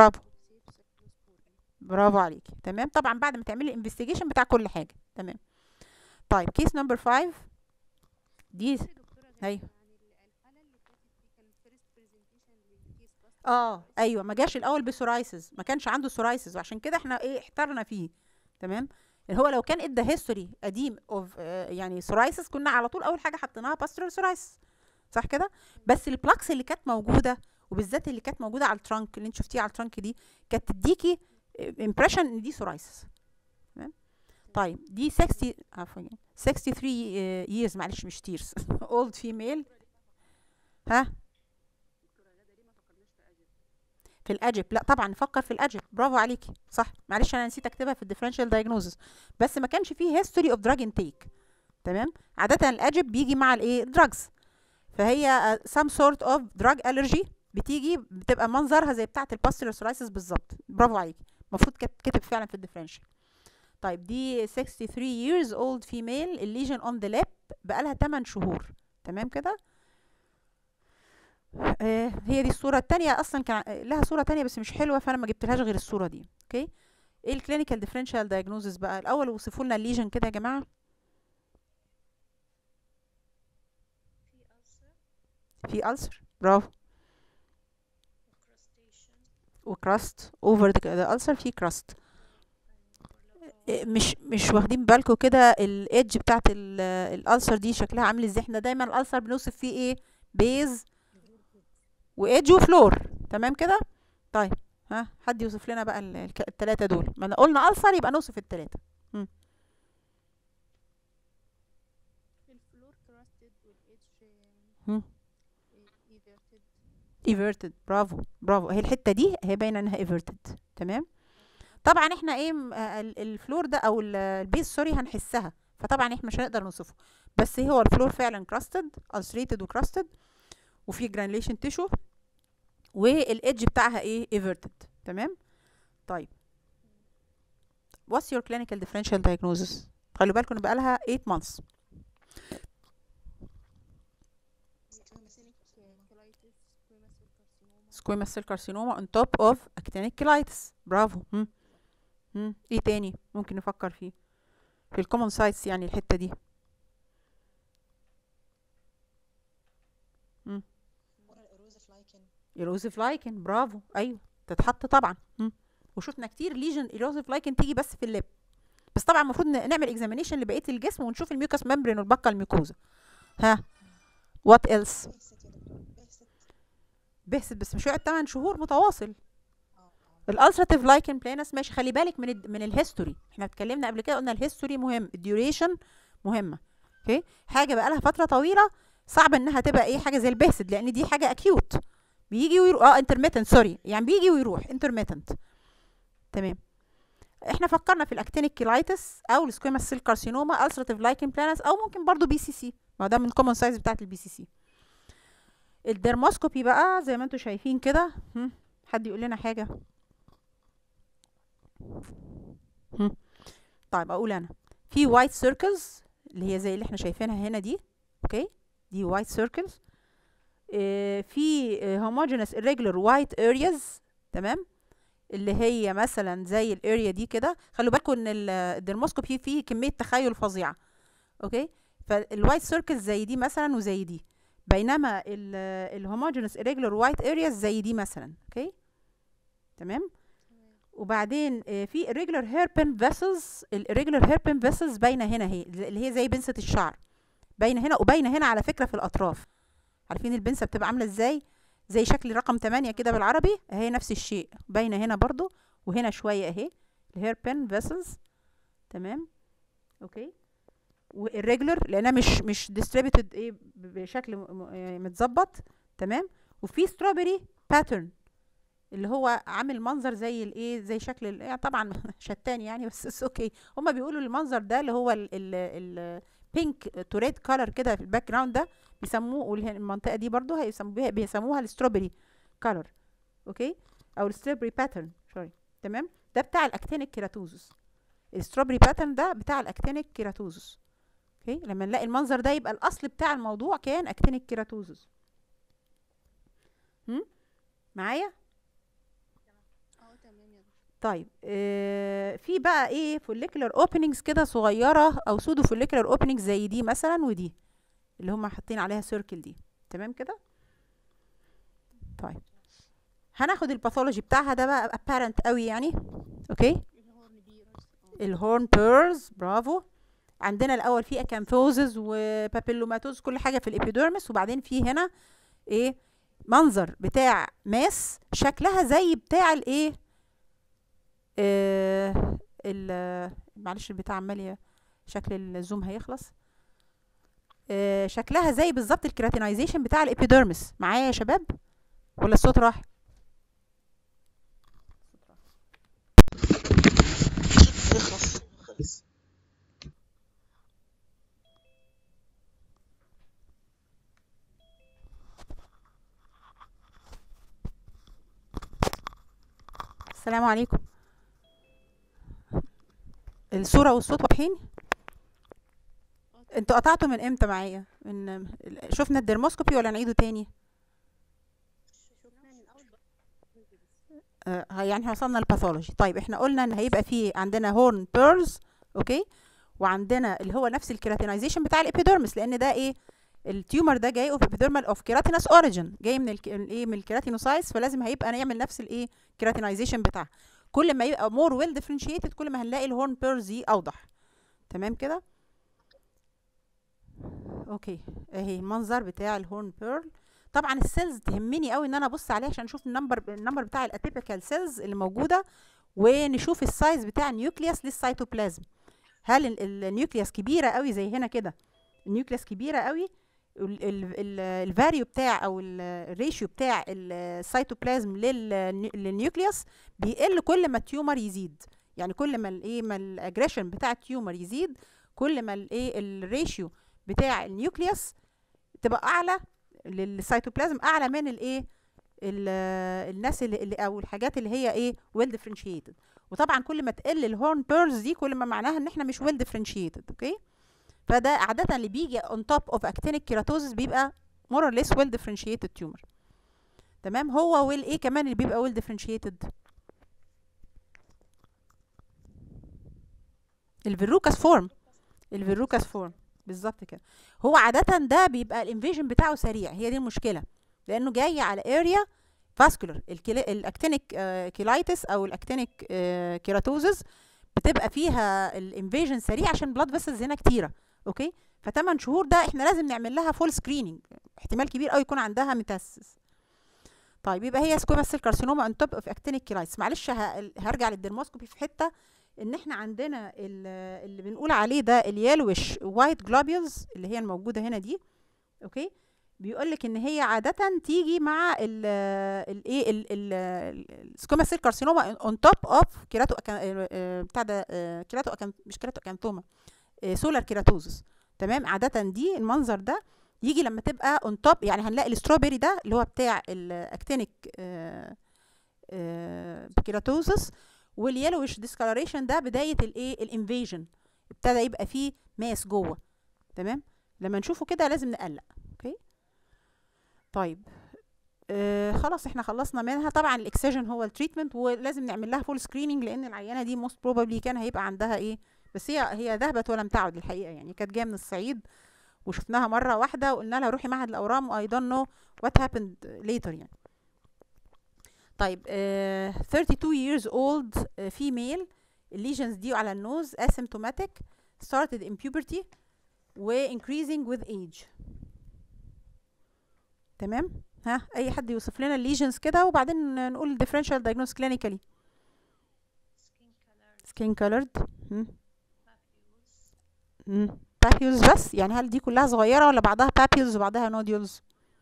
برافو عليكي، تمام. طبعا بعد ما تعملي انفستيجيشن بتاع كل حاجه، تمام. طيب كيس نمبر 5 دي، ايوه ايوه، ما جاش الاول بسورايسز، ما كانش عنده سورايسز، وعشان كده احنا ايه احترنا فيه، تمام. اللي هو لو كان ادى هيستوري قديم اوف يعني سورايسز كنا على طول اول حاجه حطيناها باسترال سورايسز، صح كده. بس البلاكس اللي كانت موجوده، وبالذات اللي كانت موجوده على الترانك اللي انت شفتيها على الترانك دي، كانت تديكي امبريشن ان دي سورايسز، تمام. طيب دي 63 years، معلش مش تيرز old female. ها في الاجب؟ لا طبعا نفكر في الاجب، برافو عليكي، صح. معلش انا نسيت اكتبها في الديفرنشال دايجنوزس، بس ما كانش فيه هيستوري اوف دراج انتيك، تمام. عاده الاجب بيجي مع الايه؟ دراجز، فهي some sort of drug allergy بتيجي بتبقى منظرها زي بتاعه الباستيلر سورايسيس بالظبط. برافو عليكي، المفروض كتب فعلا في الديفرنشال. طيب دي 63 years old female الليجن on the lip بقالها 8 شهور. تمام كده. هي دي الصورة التانية، أصلا كان لها صورة تانية بس مش حلوة، فأنا ما جبتلهاش غير الصورة دي. اوكي، ايه الكلينيكال ديفرنشال دايجنوزس بقى؟ الأول وصفوا لنا الليجن كده يا جماعة. في ألسر، برافو، وكراست اوفر ذا ألسر، في كراست. مش واخدين بالكم كده الايدج بتاعت الألسر دي شكلها عامل ازاي؟ احنا دايما الألسر بنوصف فيه ايه؟ بيز وايدج وفلور. تمام كده. طيب ها، حد يوصف لنا بقى التلاتة دول. ما قلنا ألسر يبقى نوصف التلاتة. الفلور كراستد والايدج ايفيرتد. ايفيرتد، برافو برافو، اهي الحتة دي هي باينة انها ايفيرتد. تمام. طبعا احنا ايه الفلور ده او البيز سوري هنحسها، فطبعا احنا مش هنقدر نوصفه، بس هو الفلور فعلا كراستد، ulcerated وكراستد، وفي جرانيوليشن تيشو، والايدج بتاعها ايه؟ ايفيرتد. تمام. طيب what's your clinical differential diagnosis؟ خلوا بالكم ان بقالها 8 months. squamous cell carcinoma on top of actinic colitis. برافو. ايه تاني ممكن نفكر فيه في الكومن سايتس يعني الحتة دي؟ ايروزيف لايكن، برافو، ايوه تتحط طبعا. وشفنا كتير ليجن ايروزيف لايكن تيجي بس في اللب، بس طبعا المفروض نعمل اكزامينيشن لبقيه الجسم ونشوف الميوكاس ممبرين والبقه الميوكوزا. ها، وات ايلس؟ بهست، بس مش هيقعد 8 شهور متواصل. الالسراتيف لايكن بلانس ماشي. خلي بالك من الهيستوري، احنا اتكلمنا قبل كده قلنا الهيستوري مهم، الديوريشن مهمه. اوكي، حاجه بقى لها فتره طويله صعب انها تبقى ايه حاجه زي البهست، لان دي حاجه اكيوت بيجي ويروح. انترميتنت، سوري، يعني بيجي ويروح انترميتنت. تمام. احنا فكرنا في الاكتينيك كيلايتس او السكويماس سيل كارسينوما، السراتيف لايكن بلانس، او ممكن برضو بي سي سي، ما ده من الكومن سايز بتاعت البي سي سي. الدرموسكوبي بقى زي ما انتم شايفين كده. حد يقول لنا حاجه؟ طيب اقول انا، في وايت سيركلز اللي هي زي اللي احنا شايفينها هنا دي. اوكي، دي وايت سيركلز. في homogeneous irregular white areas. تمام، اللي هي مثلا زي الاريا دي كده. خلوا بالكم ان الدرموسكوبي فيه كميه تخيل فظيعه. اوكي، فالوايت سيركلز زي دي مثلا وزي دي، بينما الهوموجينوس irregular white areas زي دي مثلا. اوكي، تمام. وبعدين في irregular hairpin vessels. الirregular hairpin vessels باينه هنا، هي اللي هي زي بنسه الشعر، باينه هنا وباينه هنا على فكره في الاطراف. عارفين البنسه بتبقى عامله ازاي؟ زي شكل رقم 8 كده بالعربي، اهي نفس الشيء باينه هنا برضو، وهنا شويه اهي الهير بين فيسلز. تمام. اوكي، والريجولر لانها مش ديستريبيوتد ايه بشكل متظبط. تمام. وفي ستروبري باترن اللي هو عامل منظر زي الايه، زي شكل يعني طبعا شتان يعني، بس اوكي. هما بيقولوا المنظر ده اللي هو البينك تو ريد كولر كده في الباك جراوند ده بيسموه، والمنطقه دي برضو بيسموها الستروبري كولر. اوكي، او الستروبري باترن، سوري. تمام، ده بتاع الاكتينيك كيراتوزس. الستروبري باترن ده بتاع الاكتينيك كيراتوزس. اوكي، لما نلاقي المنظر ده يبقى الاصل بتاع الموضوع كان اكتينيك كيراتوزس. معايا؟ تمام يا دكتور. طيب في بقى ايه فوليكولار اوبننجز كده صغيره او سودو فوليكولار اوبننجز زي دي مثلا ودي اللي هم حاطين عليها سيركل دي. تمام كده. طيب هناخد الباثولوجي بتاعها ده بقى apparent قوي يعني. اوكي، الهورن بيرز، برافو. عندنا الاول في اكانثوزز وبابيلوماتوز كل حاجه في الابيديرمس، وبعدين في هنا ايه منظر بتاع ماس شكلها زي بتاع الايه معلش البتاع عمال شكل الزوم هيخلص. شكلها زي بالظبط الكراتينايزيشن بتاع الابيديرمس. معايا يا شباب ولا الصوت راح؟ السلام عليكم. الصورة والصوت واضحين؟ انتوا قطعتوا من امتى معايا؟ من شفنا الديرموسكوبي ولا نعيده تاني؟ شفنا من اول يعني وصلنا للباثولوجي. طيب احنا قلنا ان هيبقى فيه عندنا هورن بيرلز، اوكي، وعندنا اللي هو نفس الكيراتينايزيشن بتاع الابيديرمس، لان ده ايه، التيومر ده جاي اوف ابيديرمال اوف كيراتينس اوريجين، جاي من الايه، من الكيراتينوسايتس، فلازم هيبقى نعمل نفس الايه كيراتينايزيشن بتاعها. كل ما يبقى مور ويل ديفرنشيتد كل ما هنلاقي الهورن بيرلز دي اوضح. تمام كده؟ اوكي، اهي المنظر بتاع الهورن بيرل. طبعا السيلز تهمني قوي ان انا ابص عليها عشان اشوف النمبر بتاع الاتيبيكال سيلز اللي موجوده، ونشوف السايز بتاع النيوكليوس للسيتوبلازم. هل النيوكليوس كبيره قوي زي هنا كده، النيوكليوس كبيره قوي، الفاريو بتاع او الريشيو بتاع السيتوبلازم للنيوكليوس بيقل كل ما التيومر يزيد. يعني كل ما الايه، ما الاجريشن بتاع التيومر يزيد، كل ما الايه الريشيو بتاع النيوكليوس تبقى اعلى للسيتوبلازم، اعلى من الايه الناس اللي او الحاجات اللي هي ايه ويل ديفرنشيتد. وطبعا كل ما تقل الهورن بيرلز دي كل ما معناها ان احنا مش ويل ديفرنشيتد. اوكي، فده عاده اللي بيجي on top of actinic keratosis بيبقى more or less well differentiated tumor. تمام. هو ايه كمان اللي بيبقى well differentiated؟ الفيروكاس فورم. الفيروكاس فورم بالظبط كده. هو عاده ده بيبقى الانفيجن بتاعه سريع، هي دي المشكله، لانه جاي على اريا فاسكولار. الاكتينيك كيلايتس او الاكتينيك كيراتوزز بتبقى فيها الانفيجن سريع عشان بلاد فيسلز هنا كتيره. اوكي، ف8 شهور ده احنا لازم نعمل لها فول سكريننج، احتمال كبير قوي يكون عندها ميتاسيس. طيب يبقى هي سكويموس سيل كارسينوما ان توب اوف اكتينيك كيلايتس. معلش هرجع للديرموسكوبي في حته، ان احنا عندنا اللي بنقول عليه ده اليالوش وايت جلوبيولز اللي هي الموجوده هنا دي. اوكي، بيقول لك ان هي عاده تيجي مع الايه السكويموس سيل كارسينوما اون توب اوف كيراتو بتاع ده كيراتو مش كيراتو اكانثوما، سولار كيراتوزس. تمام. عاده دي المنظر ده يجي لما تبقى اون توب، يعني هنلاقي الستروبري ده اللي هو بتاع الاكتينيك كيراتوزس، واليلوش ديسكالريشن ده بدايه الايه الانفيجن، ابتدى يبقى فيه ماس جوه. تمام. لما نشوفه كده لازم نقلق. اوكي، طيب خلاص احنا خلصنا منها. طبعا الاكسجن هو التريتمنت، ولازم نعمل لها فول سكريننج لان العيانه دي موست بروبابلي كان هيبقى عندها ايه، بس هي ذهبت ولم تعد الحقيقه. يعني كانت جايه من الصعيد وشفناها مره واحده وقلنا لها روحي معهد الاورام واي دونت نو وات هابند ليتر يعني. طيب 32 years old female، الليجنز دي على النوز asymptomatic started in puberty و increasing with age. تمام. ها اي حد يوصف لنا الليجنز كده وبعدين نقول differential diagnosis clinically. skin colored papules بس، يعني هل دي كلها صغيره ولا بعضها papules وبعضها nodules؟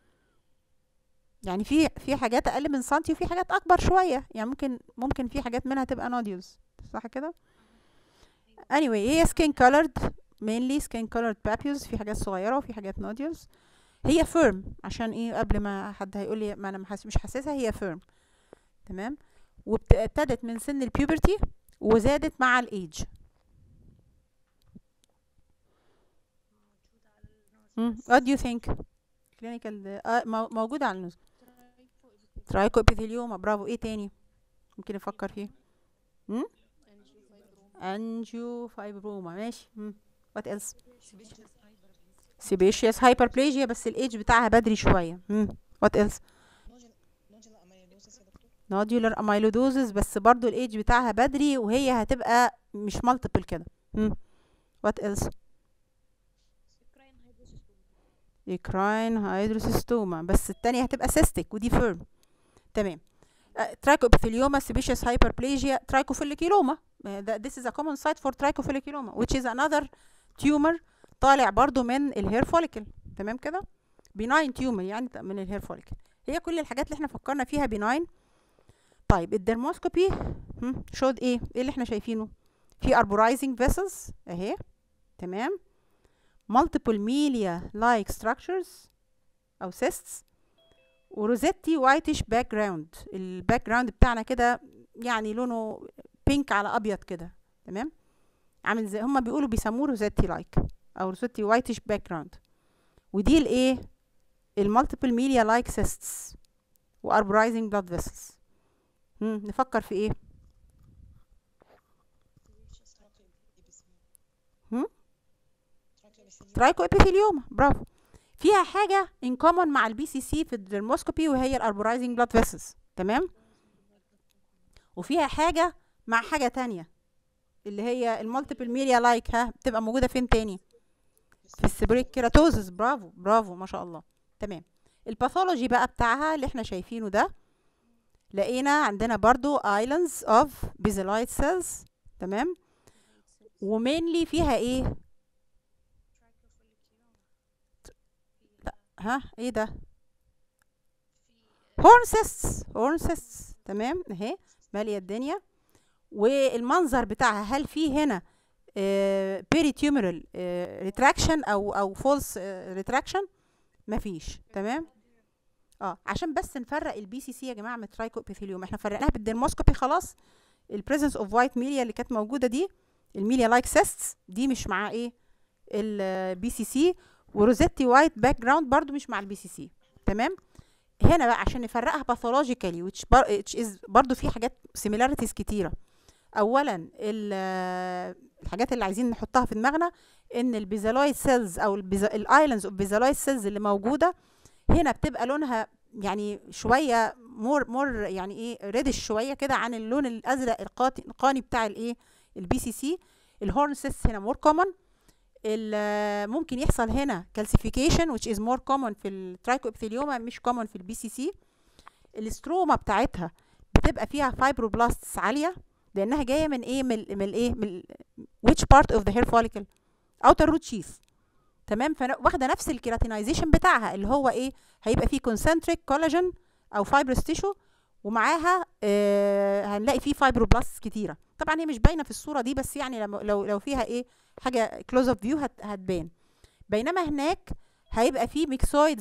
يعني في حاجات اقل من سنتي وفي حاجات اكبر شويه، يعني ممكن في حاجات منها تبقى nodules، صح كده؟ anyway هي skin colored mainly skin colored papules، في حاجات صغيره وفي حاجات nodules. هي firm عشان ايه، قبل ما حد هيقول لي ما انا مش حاسسها، هي firm. تمام. وابتدت من سن البيوبرتي وزادت مع الايج. what do you think clinical موجودة على النوز؟ ترايكو ابيثيليوما، برافو. ايه تاني ممكن نفكر فيه؟ انجيو فايبروما، ماشي. what else؟ سيبيشيوس هايبربليجيا، بس الايج بتاعها بدري شوية. what else؟ نودولار اميلودوزس، بس برضو الايج بتاعها بدري وهي هتبقى مش مالتيبل كده. what else؟ اكراين هيدروسيستوما، بس التانية هتبقى سيستيك ودي فيرم. تمام. ترايكوبيثيليوما، سيبيشيوس هايبربليجيا، ترايكوفيليكيلوما. this is a common site for trichofolliculoma which is another tumor طالع برضو من الهير فوليكل. تمام كده، benign tumor يعني من الهير فوليكل. هي كل الحاجات اللي احنا فكرنا فيها benign. طيب الدرموسكوبي شود ايه اللي احنا شايفينه؟ في arborizing vessels اهي. تمام. multiple melia like structures او cysts، وروزيتي وايتش باك جراوند. الباك جراوند بتاعنا كده يعني لونه بينك على ابيض كده، تمام، عامل زي هما بيقولوا بيسموه روزيتي لايك او روزيتي وايتش باك جراوند. ودي الايه المالتيبل ميليا لايك سيستس واربرايزنج بلاد فيسلز. نفكر في ايه؟ ترايكو ابيثيليوما، برافو. فيها حاجه ان كومن مع البي سي سي في الدرموسكوبي وهي الاربرايزنج بلاد فيسلز، تمام. وفيها حاجه مع حاجه تانية اللي هي المالتيبل ميليا لايك، بتبقى موجوده فين تاني؟ في السيبريك كيراتوزس. برافو برافو ما شاء الله، تمام. الباثولوجي بقى بتاعها اللي احنا شايفينه ده، لقينا عندنا برضو islands of basaloid cells، تمام. ومينلي فيها ايه؟ ايه ده؟ هورن سيستس، تمام، اهي ماليه الدنيا. والمنظر بتاعها هل في هنا بيريتيومرال ريتراكشن او فولس ريتراكشن؟ مفيش، تمام. عشان بس نفرق البي سي سي يا جماعه من الترايكو ابيثيليوم. احنا فرقناها بالديرموسكوبي خلاص. البريزنس اوف وايت ميليا اللي كانت موجوده دي الميليا لايك سيستس دي مش مع ايه البي سي سي، وروزيتي وايت باك جراوند برضو مش مع البي سي سي، تمام. هنا بقى عشان نفرقها باثولوجيكالي which is برضو في حاجات سيميلاريتيز كتيره. اولا الحاجات اللي عايزين نحطها في دماغنا ان البيزالويد سيلز او الايلاندز اوف بيزالويد سيلز اللي موجوده هنا بتبقى لونها يعني شويه مور يعني ايه ريدش شويه كده عن اللون الازرق القاني بتاع الايه البي سي سي. الهورن سيست هنا مور كومن. ممكن يحصل هنا calcification which is more common في الترايكو ابيثيليوما مش common في البي سي سي. الاستروما بتاعتها بتبقى فيها فايبروبلاستس عاليه لانها جايه من ايه من which part of the hair follicle outer root sheath، تمام. فواخده نفس الكيراتينايزيشن بتاعها اللي هو ايه هيبقى فيه concentric collagen او fibrous tissue ومعاها هنلاقي فيه فايبروبلاستس كتيره. طبعا هي مش باينه في الصوره دي بس يعني لو فيها ايه حاجه كلوز اب فيو هتبان. بينما هناك هيبقى فيه ميكسويد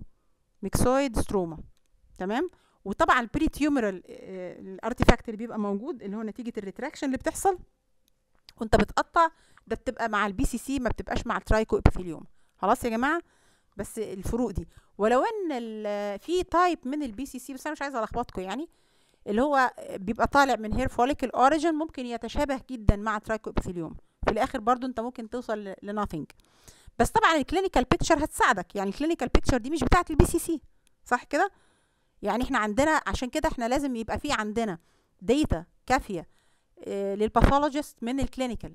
ستروما، تمام. وطبعا البريتيومرال الارتيفاكت اللي بيبقى موجود اللي هو نتيجه الريتراكشن اللي بتحصل وانت بتقطع ده بتبقى مع البي سي سي ما بتبقاش مع الترايكو ابيثيليوم. خلاص يا جماعه بس الفروق دي. ولو ان في تايب من البي سي سي بس انا مش عايزه الخبطكم يعني اللي هو بيبقى طالع من هير فوليكل اوريجين ممكن يتشابه جدا مع ترايكو ابيثيليوم. في الاخر برضو انت ممكن توصل لناثينج. بس طبعا الكلينيكال بيكتشر هتساعدك. يعني الكلينيكال بيكتشر دي مش بتاعه البي سي سي، صح كده؟ يعني احنا عندنا عشان كده احنا لازم يبقى في عندنا داتا كافيه للباثولوجيست من الكلينيكال.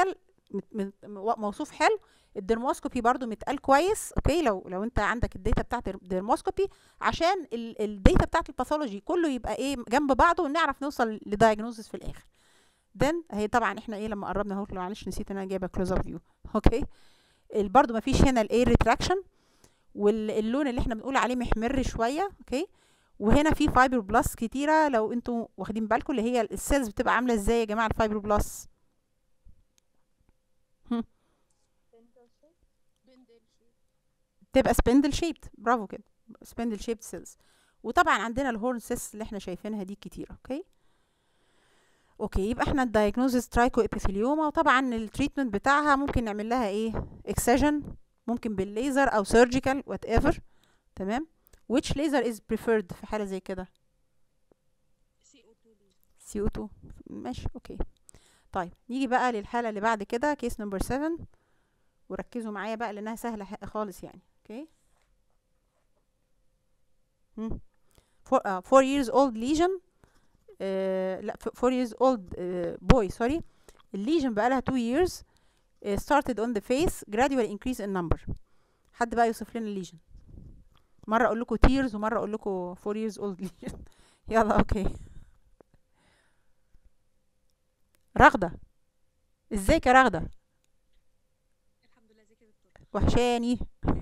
موصوف حلو. الدرموسكوبي برضو متقال كويس، اوكي. لو انت عندك الداتا بتاعت الدرموسكوبي عشان الداتا بتاعت الباثولوجي كله يبقى ايه جنب بعضه ونعرف نوصل لدايجنوزس في الاخر. دن هي طبعا احنا ايه لما قربنا اهو معلش نسيت ان انا جايبه كلوز اب فيو، اوكي. برضو ما فيش هنا الاير ريتراكشن واللون اللي احنا بنقول عليه محمر شويه، اوكي. وهنا في فايبروبلاست كتيره لو انتوا واخدين بالكم اللي هي السيلز بتبقى عامله ازاي يا جماعه الفايبروبلاست؟ تبقى سبندل شيبت، برافو كده، سبندل شيبت سيلز. وطبعا عندنا الهورن سيلز اللي احنا شايفينها دي كتيره، اوكي. يبقى احنا الدايجنوزس ترايكو ابيثيليوما. وطبعا التريتمنت بتاعها ممكن نعمل لها ايه اكسجن، ممكن بالليزر او سيرجيكال وات ايفر، تمام. which laser is preferred في حاله زي كده؟ CO2 ماشي، اوكي. طيب نيجي بقى للحاله اللي بعد كده كيس نمبر 7 وركزوا معايا بقى لانها سهله خالص يعني، اوكي. 4 years old lesion، لا 4 years old boy sorry. الليجن بقى لها 2 years started on the face gradually increase in number. حد بقى يوصف لنا الليجن؟ مرة اقول لكم tears ومرة اقول لكم 4 years old lesion. يلا اوكي. رغدة، ازيك يا رغدة؟ الحمد لله. ازيك يا دكتور؟ وحشاني.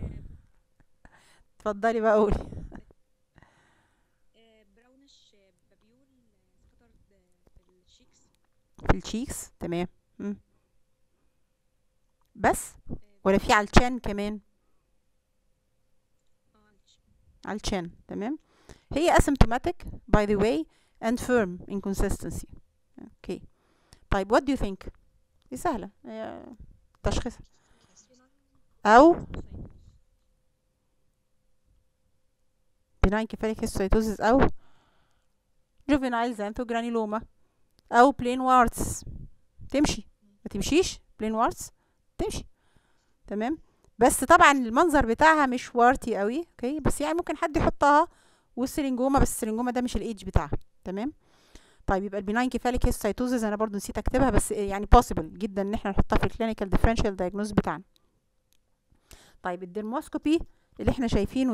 اتفضلي بقى قولي. براونش بابيول سكترد في الشيكس. في الشيكس، تمام. بس ولا في على الشان كمان؟ على الشان، تمام. هي asymptomatic by the way. and firm inconsistency. اوكي طيب what do you think؟ دي سهلة تشخيص. او benign cephalic histiocytosis او juvenile xanthogranuloma او plain warts. تمشي ما تمشيش plain warts تمشي تمام. بس طبعا المنظر بتاعها مش وارتي قوي اوكي، بس يعني ممكن حد يحطها والسرنجوما، بس السرنجوما ده مش الايدج بتاعها تمام. طيب يبقى البناين كيفاليك هيستوسايتوزز انا برضو نسيت اكتبها، بس يعني possible جدا ان احنا نحطها في الكلينيكال ديفرنشال دايجنوز بتاعنا. طيب الديرموسكوبي اللي احنا شايفينه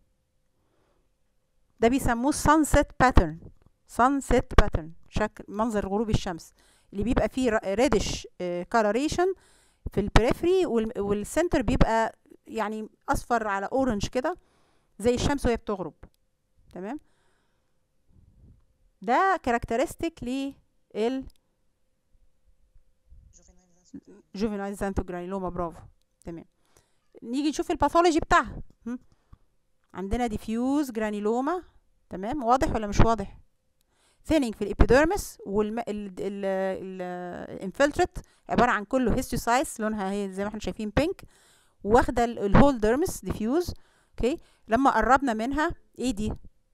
ده بيسموه sunset pattern. sunset pattern شكل منظر غروب الشمس اللي بيبقى فيه reddish coloration في البريفري، والسنتر بيبقى يعني اصفر على اورنج كده زي الشمس وهي بتغرب تمام. ده كاركترستيك لل جوفينايل زانثوجرانيلوما. برافو تمام. نيجي نشوف الباثولوجي بتاعها. عندنا ديفيوز جرانيلوما تمام، واضح ولا مش واضح؟ ثينينج في الابيديرمس، والانفلتريت عباره عن كله هيستوسايتس لونها هي زي ما احنا شايفين بينك، واخده الهول ديرمس ديفيوز اوكي. لما قربنا منها ايه دي؟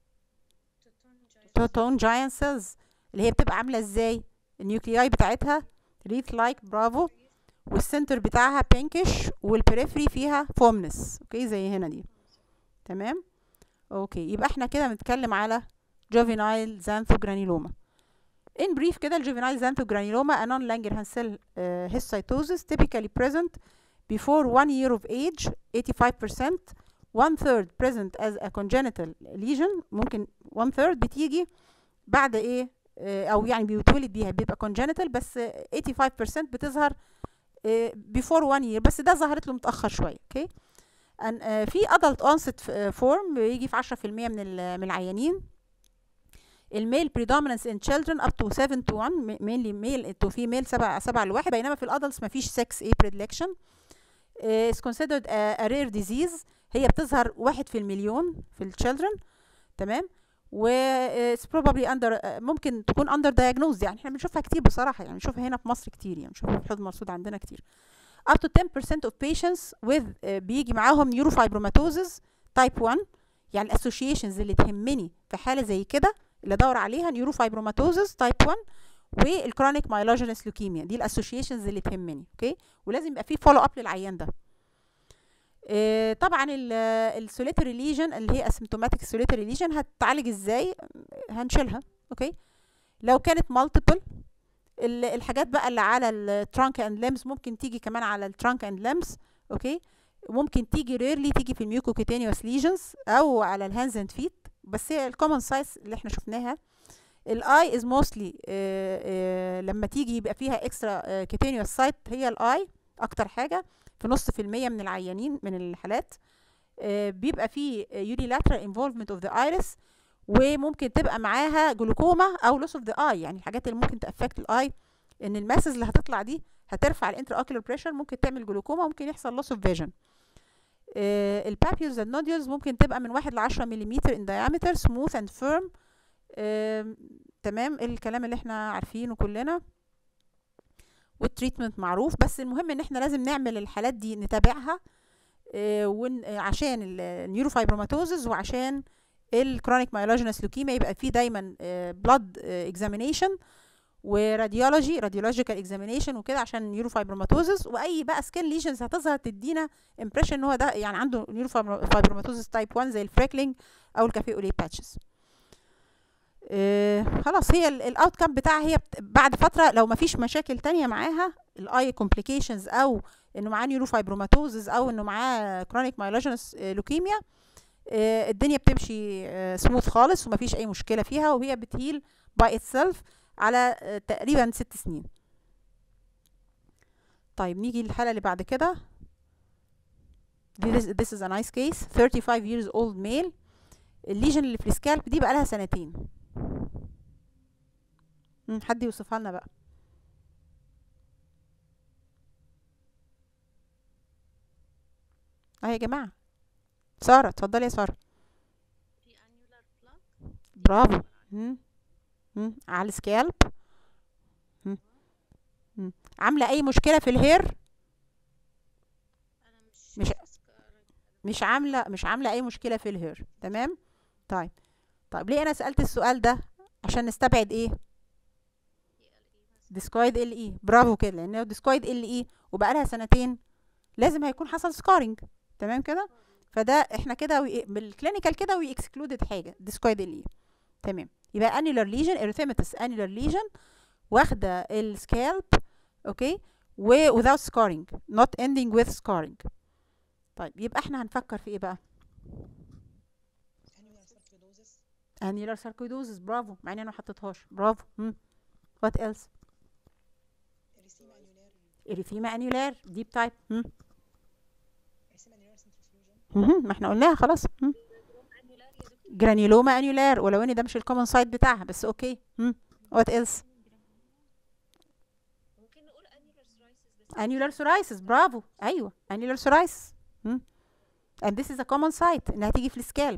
توتون جاينت سيلز اللي هي بتبقى عامله ازاي؟ النيوكلياي بتاعتها ريث لايك برافو، والسنتر بتاعها بينكش، والبريفري فيها فومنس اوكي زي هنا دي تمام. اوكي يبقى احنا كده بنتكلم على juvenile xanthogranuloma. in brief كده الjuvenile xanthogranuloma a non-Langerhans cell histiocytosis typically present before 1 year of age 85%, 1/3 present as a congenital lesion. ممكن 1/3 بتيجي بعد ايه او يعني بيتولد بيها بيبقى congenital، بس 85% بتظهر before 1 year، بس ده ظهرت له متأخر شوية اوكي. في adult onset form بيجي في 10% من العيانين. الميل predominance in children up to 7-1 mainly male to female 7-1، بينما في الادلتس ما فيش sex predilection. is considered a rare disease، هي بتظهر 1 في المليون في الchildren تمام. و it's probably under ممكن تكون under diagnosed، يعني احنا بنشوفها كتير بصراحة، يعني بنشوفها هنا في مصر كتير، يعني بنشوفها في حوض مرصود عندنا كتير. up to 10% of patients with بيجي معاهم neurofibromatosis type 1. يعني الاسوشيشنز اللي تهمني في حالة زي كده اللي ادور عليها neurofibromatosis type 1 والكرونيك مايلوجينس لوكيميا، دي الاسوشيشنز اللي تهمني اوكي. ولازم يبقى في فولو اب للعيان ده. طبعا السوليتري ليجن اللي هي اسيمتوماتيك سوليتري ليجن هتتعالج ازاي؟ هنشيلها اوكي. لو كانت مالتيبل الحاجات بقى اللي على الترانك اند ليمز ممكن تيجي كمان على الترانك اند ليمز اوكي. ممكن تيجي ريرلي تيجي في الميوكوكيتينيوس ليجنز او على الهاندز اند فيت، بس هي الكومن سايز اللي احنا شفناها. الاي از موستلي لما تيجي يبقى فيها اكسترا كيتينيوس سايت، هي الاي اكتر حاجه في نص في المية من العيانين من الحالات. بيبقى فيه يونيلاترال انفولفمنت اوف ذا ايرس، وممكن تبقى معاها جلوكوما او لوس اوف ذا اي. يعني الحاجات اللي ممكن تافكت الاي ان الماسز اللي هتطلع دي هترفع الانتر اوكيولار بريشر، ممكن تعمل جلوكوما، ممكن يحصل لوس اوف فيجن. البابيولز اند نوديولز ممكن تبقى من 1 ل 10 ملم ان diameter smooth and firm تمام. الكلام اللي احنا عارفينه كلنا، والتريتمنت معروف. بس المهم ان احنا لازم نعمل الحالات دي نتابعها عشان النيوروفايبروماتوزز وعشان الكرونيك مايلوجينس لوكيميا يبقى فيه دايما بلاد اكزامينيشن راديولوجيكال اكزامينيشن وكده عشان النيوروفايبروماتوزز. واي بقى سكين ليجنز هتظهر تدينا امبريشن ان هو ده يعني عنده نيوروفايبروماتوزز تايب 1 زي الفريكلينج او الكافيه اولي باتشز. خلاص هي الاوت كام بتاعها هي بعد فتره لو ما فيش مشاكل تانية معاها الاي كومبليكيشنز او انه معاه نيوروفايبروماتوزز او انه معاه كرونيك مايلوجينس لوكيميا، الدنيا بتمشي سموث خالص وما فيش اي مشكله فيها، وهي بتهيل باي اتسلف على تقريبا 6 سنين. طيب نيجي للحاله اللي بعد كده. This is a nice case 35 years old male. الليجن اللي في السكالب دي بقى لها 2 سنين. حد يوصفها لنا بقى. يا جماعه ساره اتفضلي يا ساره. برافو. على السكالب. عامله اي مشكله في الهير؟ انا مش شايفة scarring. مش عامله اي مشكله في الهير. تمام. طيب ليه انا سالت السؤال ده؟ عشان نستبعد ايه؟ ديسكويد ال اي. برافو كده، لانه ديسكويد ال اي وبقى لها سنتين لازم هيكون حصل سكارينج. تمام كده. فده احنا كده بالكلينيكال كده وي اكسكلودد حاجه ديسكويد ال اي. تمام. يبقى انيلر ليجن اريثيماتس انيلر ليجن واخده السكالب. اوكي. without scarring not ending with scarring. طيب يبقى احنا هنفكر في ايه بقى؟ annular sarcoidosis. برافو، مع اني انا ما حطيتهاش. برافو. what else؟ erythema annular deep type. ما احنا قلناها خلاص. جرانيولوما انيولار، ولو ان ده مش الكومن سايت بتاعها بس اوكي. what else؟ ممكن نقول annular psoriasis. برافو، ايوه annular psoriasis. and this is a common site انها تيجي في السكالب.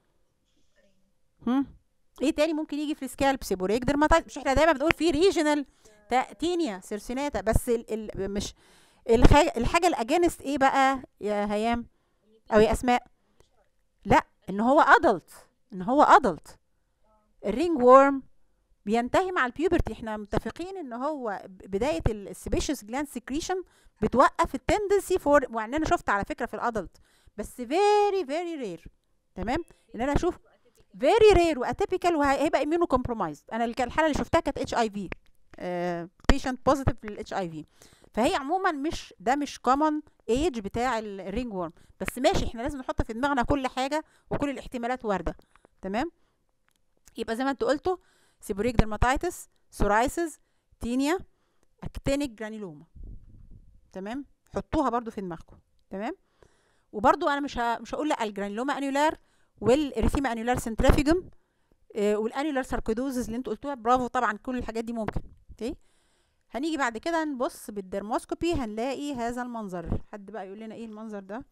ايه تاني ممكن يجي في السكالب؟ سيبوريك ديرماتايتس. مش احنا دايما بنقول في ريجنال تينيا سيرسيناتا، بس مش الحاجه الاجانست ايه بقى يا هيام او يا اسماء؟ لا، ان هو ادلت. الرينج وورم بينتهي مع البيوبرتي. احنا متفقين ان هو بدايه السيبيشس جلاند سكريشن بتوقف التندنسي فور، وان انا شفت على فكره في الادلت بس فيري رير. تمام. ان انا اشوف فيري رير واتيبيكال وهيبقى اميونو كومبرومايزد. انا الحاله اللي شفتها كانت اتش اي في، بيشنت بوزيتيف للاتش اي في. فهي عموما مش كومن ايج بتاع الرينج وورم، بس ماشي احنا لازم نحط في دماغنا كل حاجه وكل الاحتمالات وارده. تمام. يبقى زي ما انتوا قلتوا سيبوريك ديرماتايتس، سورايسيس، تينيا، اكتينيك جرانيلوما. تمام. حطوها برضو في دماغكم. تمام. وبرضو انا مش هقول لا الجرانيلوما انيولار والاريثيما انيولار سنتريفيجم والانيولار ساركويدوزز اللي انتوا قلتوها. برافو طبعا، كل الحاجات دي ممكن. اوكي. هنيجي بعد كده نبص بالدرموسكوبي هنلاقي هذا المنظر. حد بقى يقول لنا ايه المنظر ده؟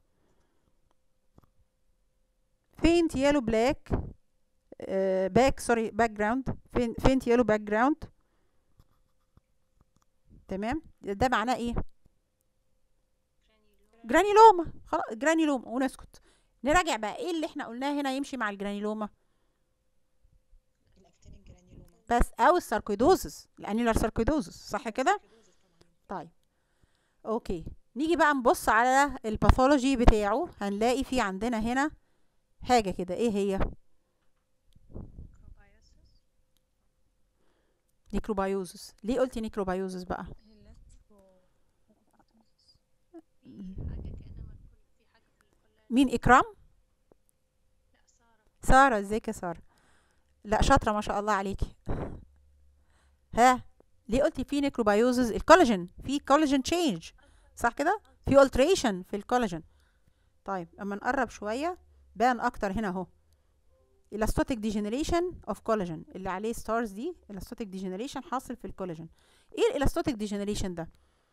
فينت يالو بلاك باك جراوند. فينت يالو باك جراوند. تمام. ده معناه ايه؟ جرانيلوما. خلاص جرانيلوما ونسكت. نراجع بقى ايه اللي احنا قلناه هنا يمشي مع الجرانيلوما بس، او الساركويدوزس، الانيولار ساركويدوزس. صح كده؟ طيب اوكي. نيجي بقى نبص على الباثولوجي بتاعه. هنلاقي في عندنا هنا حاجه كده. ايه هي؟ نيكروبايوزس. ليه قلتي نيكروبايوزس بقى؟ مين اكرام؟ ساره. ازيك يا ساره؟ لا شاطره ما شاء الله عليكي. ها ليه قلتي في نيكروبايوزز؟ الكولاجين، في كولاجين تشينج. صح كده؟ في التريشن في الكولاجين. طيب اما نقرب شويه بان اكتر هنا اهو. elastic degeneration of collagen اللي عليه ستارز دي elastic degeneration حاصل في الكولاجين. ايه elastic degeneration ده؟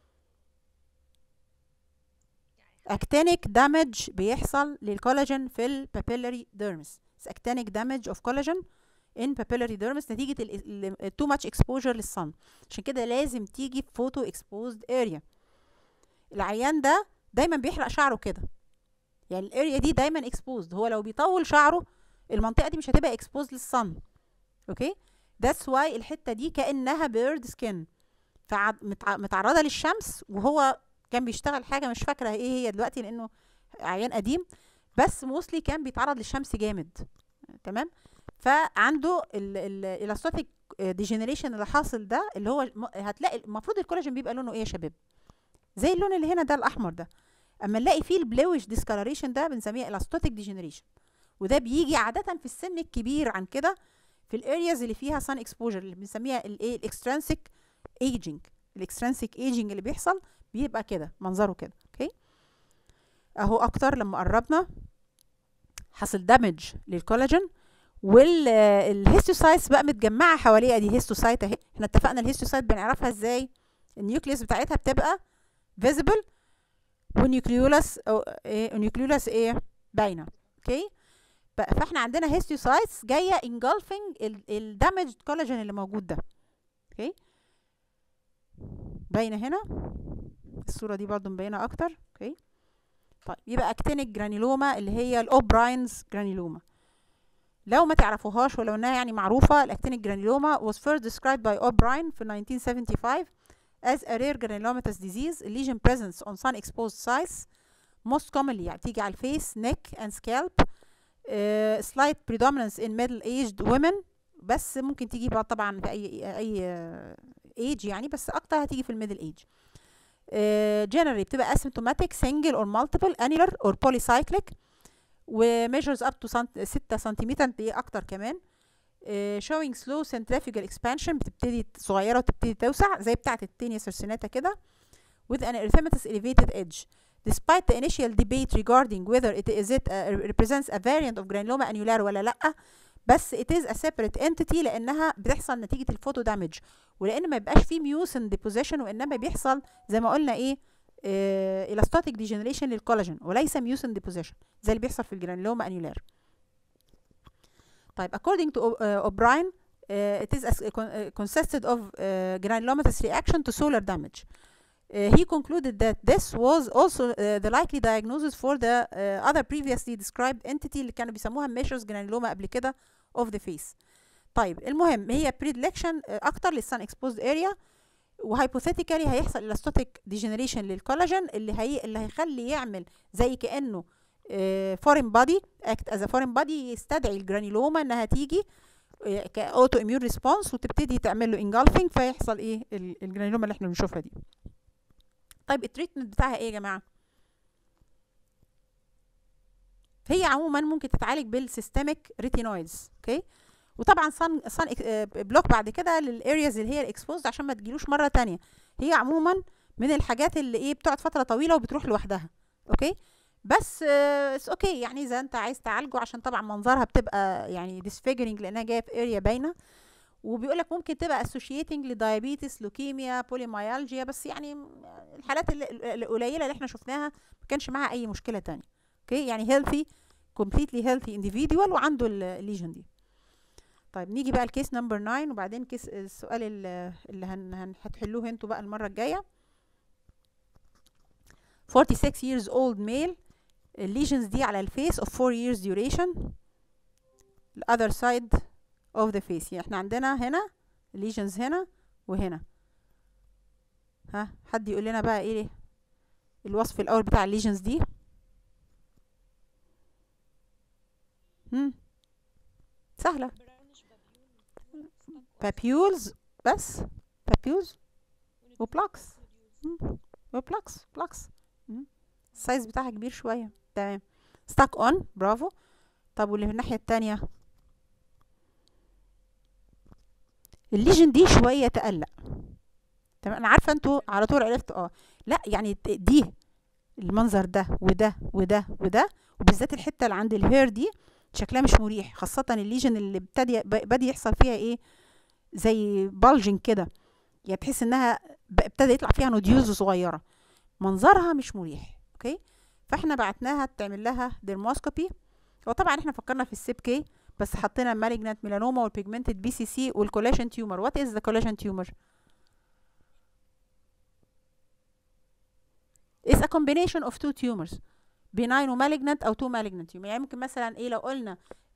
actinic damage بيحصل للكولاجين في البابيلاري ديرمس. actinic damage of collagen in papillary dermis نتيجة too much exposure للصن. عشان كده لازم تيجي في photo exposed area. العيان ده دايما بيحرق شعره كده، يعني الاريا دي دايما exposed. هو لو بيطول شعره المنطقة دي مش هتبقى exposed للصن. اوكي. that's why الحتة دي كأنها bird skin، متعرضة للشمس. وهو كان بيشتغل حاجة مش فاكرة ايه هي دلوقتي لانه عيان قديم، بس موصلي كان بيتعرض للشمس جامد. تمام. فعنده الاستاتيك ديجنريشن اللي حاصل ده اللي هو هتلاقي المفروض الكولاجين بيبقى لونه ايه يا شباب؟ زي اللون اللي هنا ده الاحمر ده. اما نلاقي فيه البلويش ديسكالريشن ده بنسميه الاستاتيك ديجنريشن، وده بيجي عاده في السن الكبير عن كده في الارياز اللي فيها سان اكسبوجر اللي بنسميها الايه الاكسترانسيك ايجينج. الاكسترانسيك ايجينج اللي بيحصل بيبقى كده منظره كده. اوكي اهو اكتر لما قربنا حصل دامج للكولاجين. والهيستوسايتس بقى متجمعه حواليها. دي هيستوسايت اهي. احنا اتفقنا الهيستوسايت بنعرفها ازاي؟ النيوكليوس بتاعتها بتبقى فيزيبل والنيوكليولاس او النيوكليولاس ايه باينه. اوكي. فاحنا عندنا هيستيوسايتس جايه انجلفنج الدامج كولاجين اللي موجود ده. اوكي باينه هنا الصوره دي برضو مبينه اكتر. اوكي طيب يبقى اكتينيك جرانيلوما اللي هي الاوبراينز جرانيلوما. لو ما تعرفوهاش ولو انها يعني معروفه، الاكتينيك جرانيلوما was first described by O'Brien في 1975 as a rare granulomatous disease. Lesion presence on sun exposed sites most commonly يعني تيجي على الفيس neck and scalp. slight predominance in middle aged women، بس ممكن تيجي بقى طبعا في اي age يعني، بس اكتر هتيجي في الميدل ايج. generally بتبقى asymptomatic single or multiple annular or polycyclic و measures up to 6 سنتيمتر دي اكتر كمان. showing slow centrifugal expansion بتبتدي صغيره وتبتدي توسع زي بتاعه التينيا سيرسيناتا كده with an erythematous elevated edge. Despite the initial debate regarding whether it represents a variant of granuloma annularis ولا لأ، بس it is a separate entity لأنها بتحصل نتيجة الفوتو دامج، ولأن ما يبقاش فيه mucin deposition، وإنما بيحصل زي ما قلنا إيه elastic degeneration للكولاجين وليس mucin deposition زي اللي بيحصل في الجرانيلوما annularis. طيب according to O'Brien it is consisted of granulomatous reaction to solar damage. He concluded that this was also the likely diagnosis for the other previously described entity اللي كانوا بيسموها measures granuloma قبل كده of the face. طيب المهم هي predilection اكتر للsun exposed area، وhypothetically هيحصل elastic degeneration للكولاجين اللي هيخلي يعمل زي كأنه foreign body act as a foreign body يستدعي الجرانيلوما انها تيجي كاوتو اميون ريسبونس وتبتدي تعمل له engulfing فيحصل ايه الجرانيلوما اللي احنا بنشوفها دي. طيب التريتمنت بتاعها ايه يا جماعه؟ هي عموما ممكن تتعالج بالسيستميك ريتينويدز. اوكي وطبعا صن بلوك بعد كده للارياز اللي هي الاكسبوزد عشان ما تجيلوش مره تانية. هي عموما من الحاجات اللي ايه بتقعد فتره طويله وبتروح لوحدها. اوكي بس اوكي يعني اذا انت عايز تعالجه عشان طبعا منظرها بتبقى يعني disfiguring لانها جايه في اريا باينه، وبيقول لك ممكن تبقى associating لدايابيتس لوكيميا بوليميالجيا، بس يعني الحالات القليله اللي احنا شفناها ما كانش معاها اي مشكله تانية. اوكي يعني healthy completely healthy individual وعنده الليجن دي. طيب نيجي بقى الكيس نمبر 9 وبعدين كيس السؤال اللي هتحلوه انتوا بقى المره الجايه. 46 years old male، الليجنز دي على الفيس of 4 years duration the other side of the face. يعني احنا عندنا هنا الليجنز هنا وهنا. ها حد يقول لنا بقى ايه الوصف الاول بتاع الليجنز دي؟ سهله. بابيولز بس بابيولز وبلاكس بلاكس السايز بتاعها كبير شويه. تمام ستاك اون برافو. طب واللي في الناحيه التانية الليجن دي شويه تقلق. تمام انا عارفه انتوا على طول عرفتوا لا يعني دي المنظر ده وده وده وده وبالذات الحته اللي عند الهير دي شكلها مش مريح، خاصه الليجن اللي بدأ يحصل فيها ايه زي بالجنج كده، يعني تحس انها ابتدى يطلع فيها نوديوز صغيره، منظرها مش مريح. اوكي فاحنا بعتناها تعمل لها ديرموسكوبي. وطبعا احنا فكرنا في السيب كي بس حطينا المالجنانت ميلانوما والبيجمنتد بي سي سي والكولاجين تيومر. وات از ذا كولاجين تيومر؟ is a combination of two tumors benign ومالجنانت او تو malignant tumor. يعني ممكن مثلا ايه لو قلنا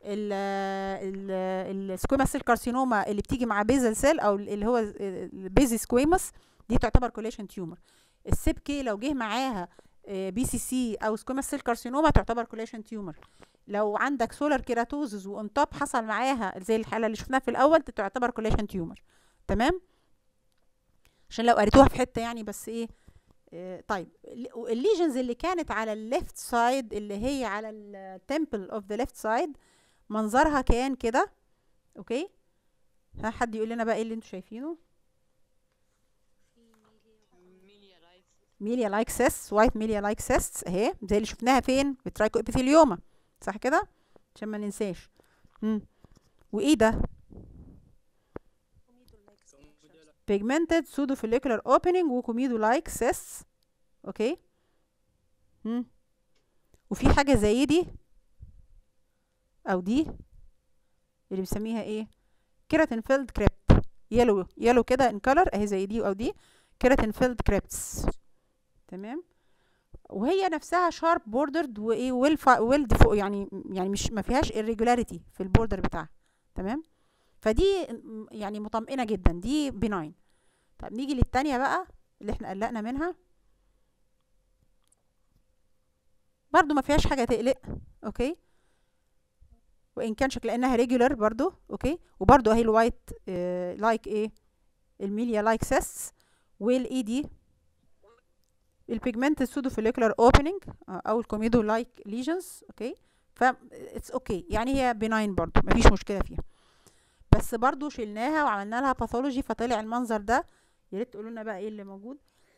السكويماس سيل كارسينوما اللي بتيجي مع بيزل سيل او اللي هو بيزي سكويماس دي تعتبر كولاجين تيومر. السيب كي لو جه معاها بي سي سي او سكويماس سيل كارسينوما تعتبر كولاجين تيومر. لو عندك سولار كيراتوزز وان توب حصل معاها زي الحاله اللي شفناها في الاول تعتبر كولاجين تيومر. تمام عشان لو قريتوها في حته يعني بس ايه طيب الليجنز اللي كانت على الليفت سايد اللي هي على التمبل اوف ذا ليفت سايد منظرها كان كده. اوكي ها حد يقول لنا بقى ايه اللي انتوا شايفينه؟ ميليا لايك سيست، وايت ميليا لايك سيست اهي زي اللي شفناها فين في ترايكو ابيثيليوما صح كده عشان ما ننساش. وايه ده؟ pigmented pseudofollicular opening وكوميدو لايك cysts. اوكي وفي حاجه زي دي او دي اللي بنسميها ايه؟ كيراتين فيلد كريبت، يلو كده ان كلر اهي زي دي او دي كيراتين فيلد كريبتس. تمام. وهي نفسها شارب بوردرد وايه ويل يعني مش ما فيهاش irregularity في البوردر بتاعها. تمام. فدي يعني مطمئنه جدا، دي بناين. طب نيجي للتانية بقى اللي احنا قلقنا منها، برضو ما فيهاش حاجه تقلق. اوكي. وان كان شكل انها ريجولار برضو. اوكي. وبرضو اهي الوايت لايك ايه الميليا لايك سيس، والاي دي البيجمنت السودو فوليكولار اوبننج او الكوميدو لايك ليجنز. اوكي. ف اتس اوكي يعني هي بناين برضو مفيش مشكله فيها، بس برضو شلناها وعملنا لها باثولوجي فطلع المنظر ده. يا ريت تقولوا لنا بقى ايه اللي موجود.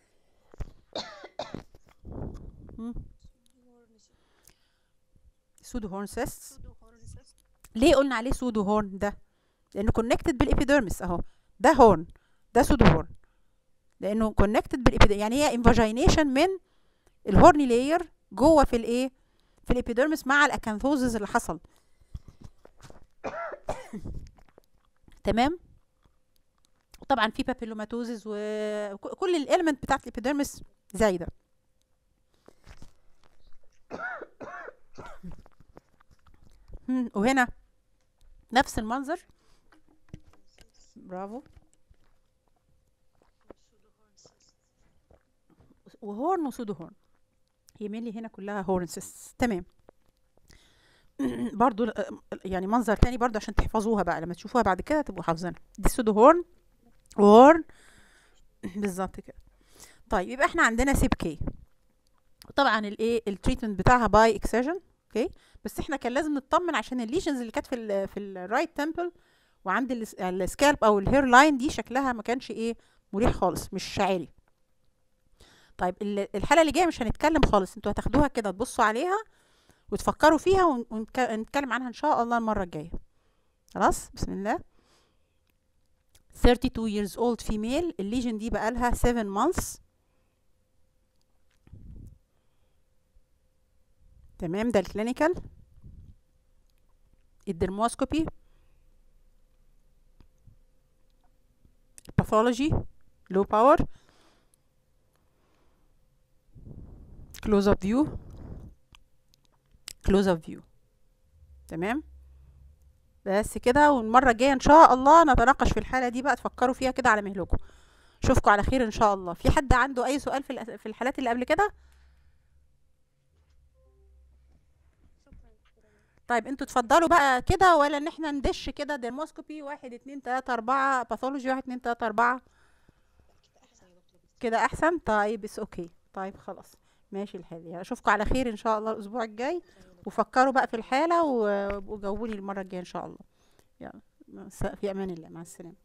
سودو هورن سيست. ليه قلنا عليه سودو هورن ده؟ لانه كونكتد بالابيديرمس اهو، ده هورن، ده سودو هورن، لانه كونكتد بالابيديرمس، يعني هي انفاجينيشن من الهورني لاير جوه في الايه، في الابيديرمس مع الاكانثوزز اللي حصل. تمام. وطبعا في بابيلوماتوزز وكل الاليمنت بتاعت الابيديرمس زايده. وهنا نفس المنظر. برافو. وهورن وسودو هورن، يميل لي هنا كلها هورنسس. تمام. برضو يعني منظر تاني برضو عشان تحفظوها بقى لما تشوفوها بعد كده تبقوا حافظينها. دي سودو هورن وهورن بالظبط كده. طيب يبقى احنا عندنا سيب كي، طبعا الايه التريتمنت بتاعها باي اكسجن. اوكي. بس احنا كان لازم نطمن عشان الليجنز اللي كانت في الرايت تمبل وعند السكالب او الهير لاين دي شكلها ما كانش ايه مريح خالص، مش عالي. طيب الحاله اللي جايه مش هنتكلم خالص، انتوا هتاخدوها كده تبصوا عليها وتفكروا فيها ونتكلم عنها ان شاء الله المره الجايه. خلاص. بسم الله. 32 years old female، الليجن دي بقالها 7 months. تمام. ده الكلينيكال. الدرموسكوبي، باثولوجي لو باور، كلوز اب فيو، كلوز اب فيو. تمام. بس كده، والمره الجايه ان شاء الله نتناقش في الحاله دي بقى، تفكروا فيها كده على مهلكم. اشوفكم على خير ان شاء الله. في حد عنده اي سؤال في الحالات اللي قبل كده؟ طيب انتوا تفضلوا بقى كده ولا ان احنا ندش كده ديرموسكوبي 1 2 3 4، باثولوجي 1 2 3 4 كده احسن؟ طيب بس اوكي. طيب خلاص ماشي الحال. اشوفكم على خير ان شاء الله الاسبوع الجاي، وفكروا بقى في الحاله وجاوبوني المره الجايه ان شاء الله. يلا في امان الله، مع السلامه.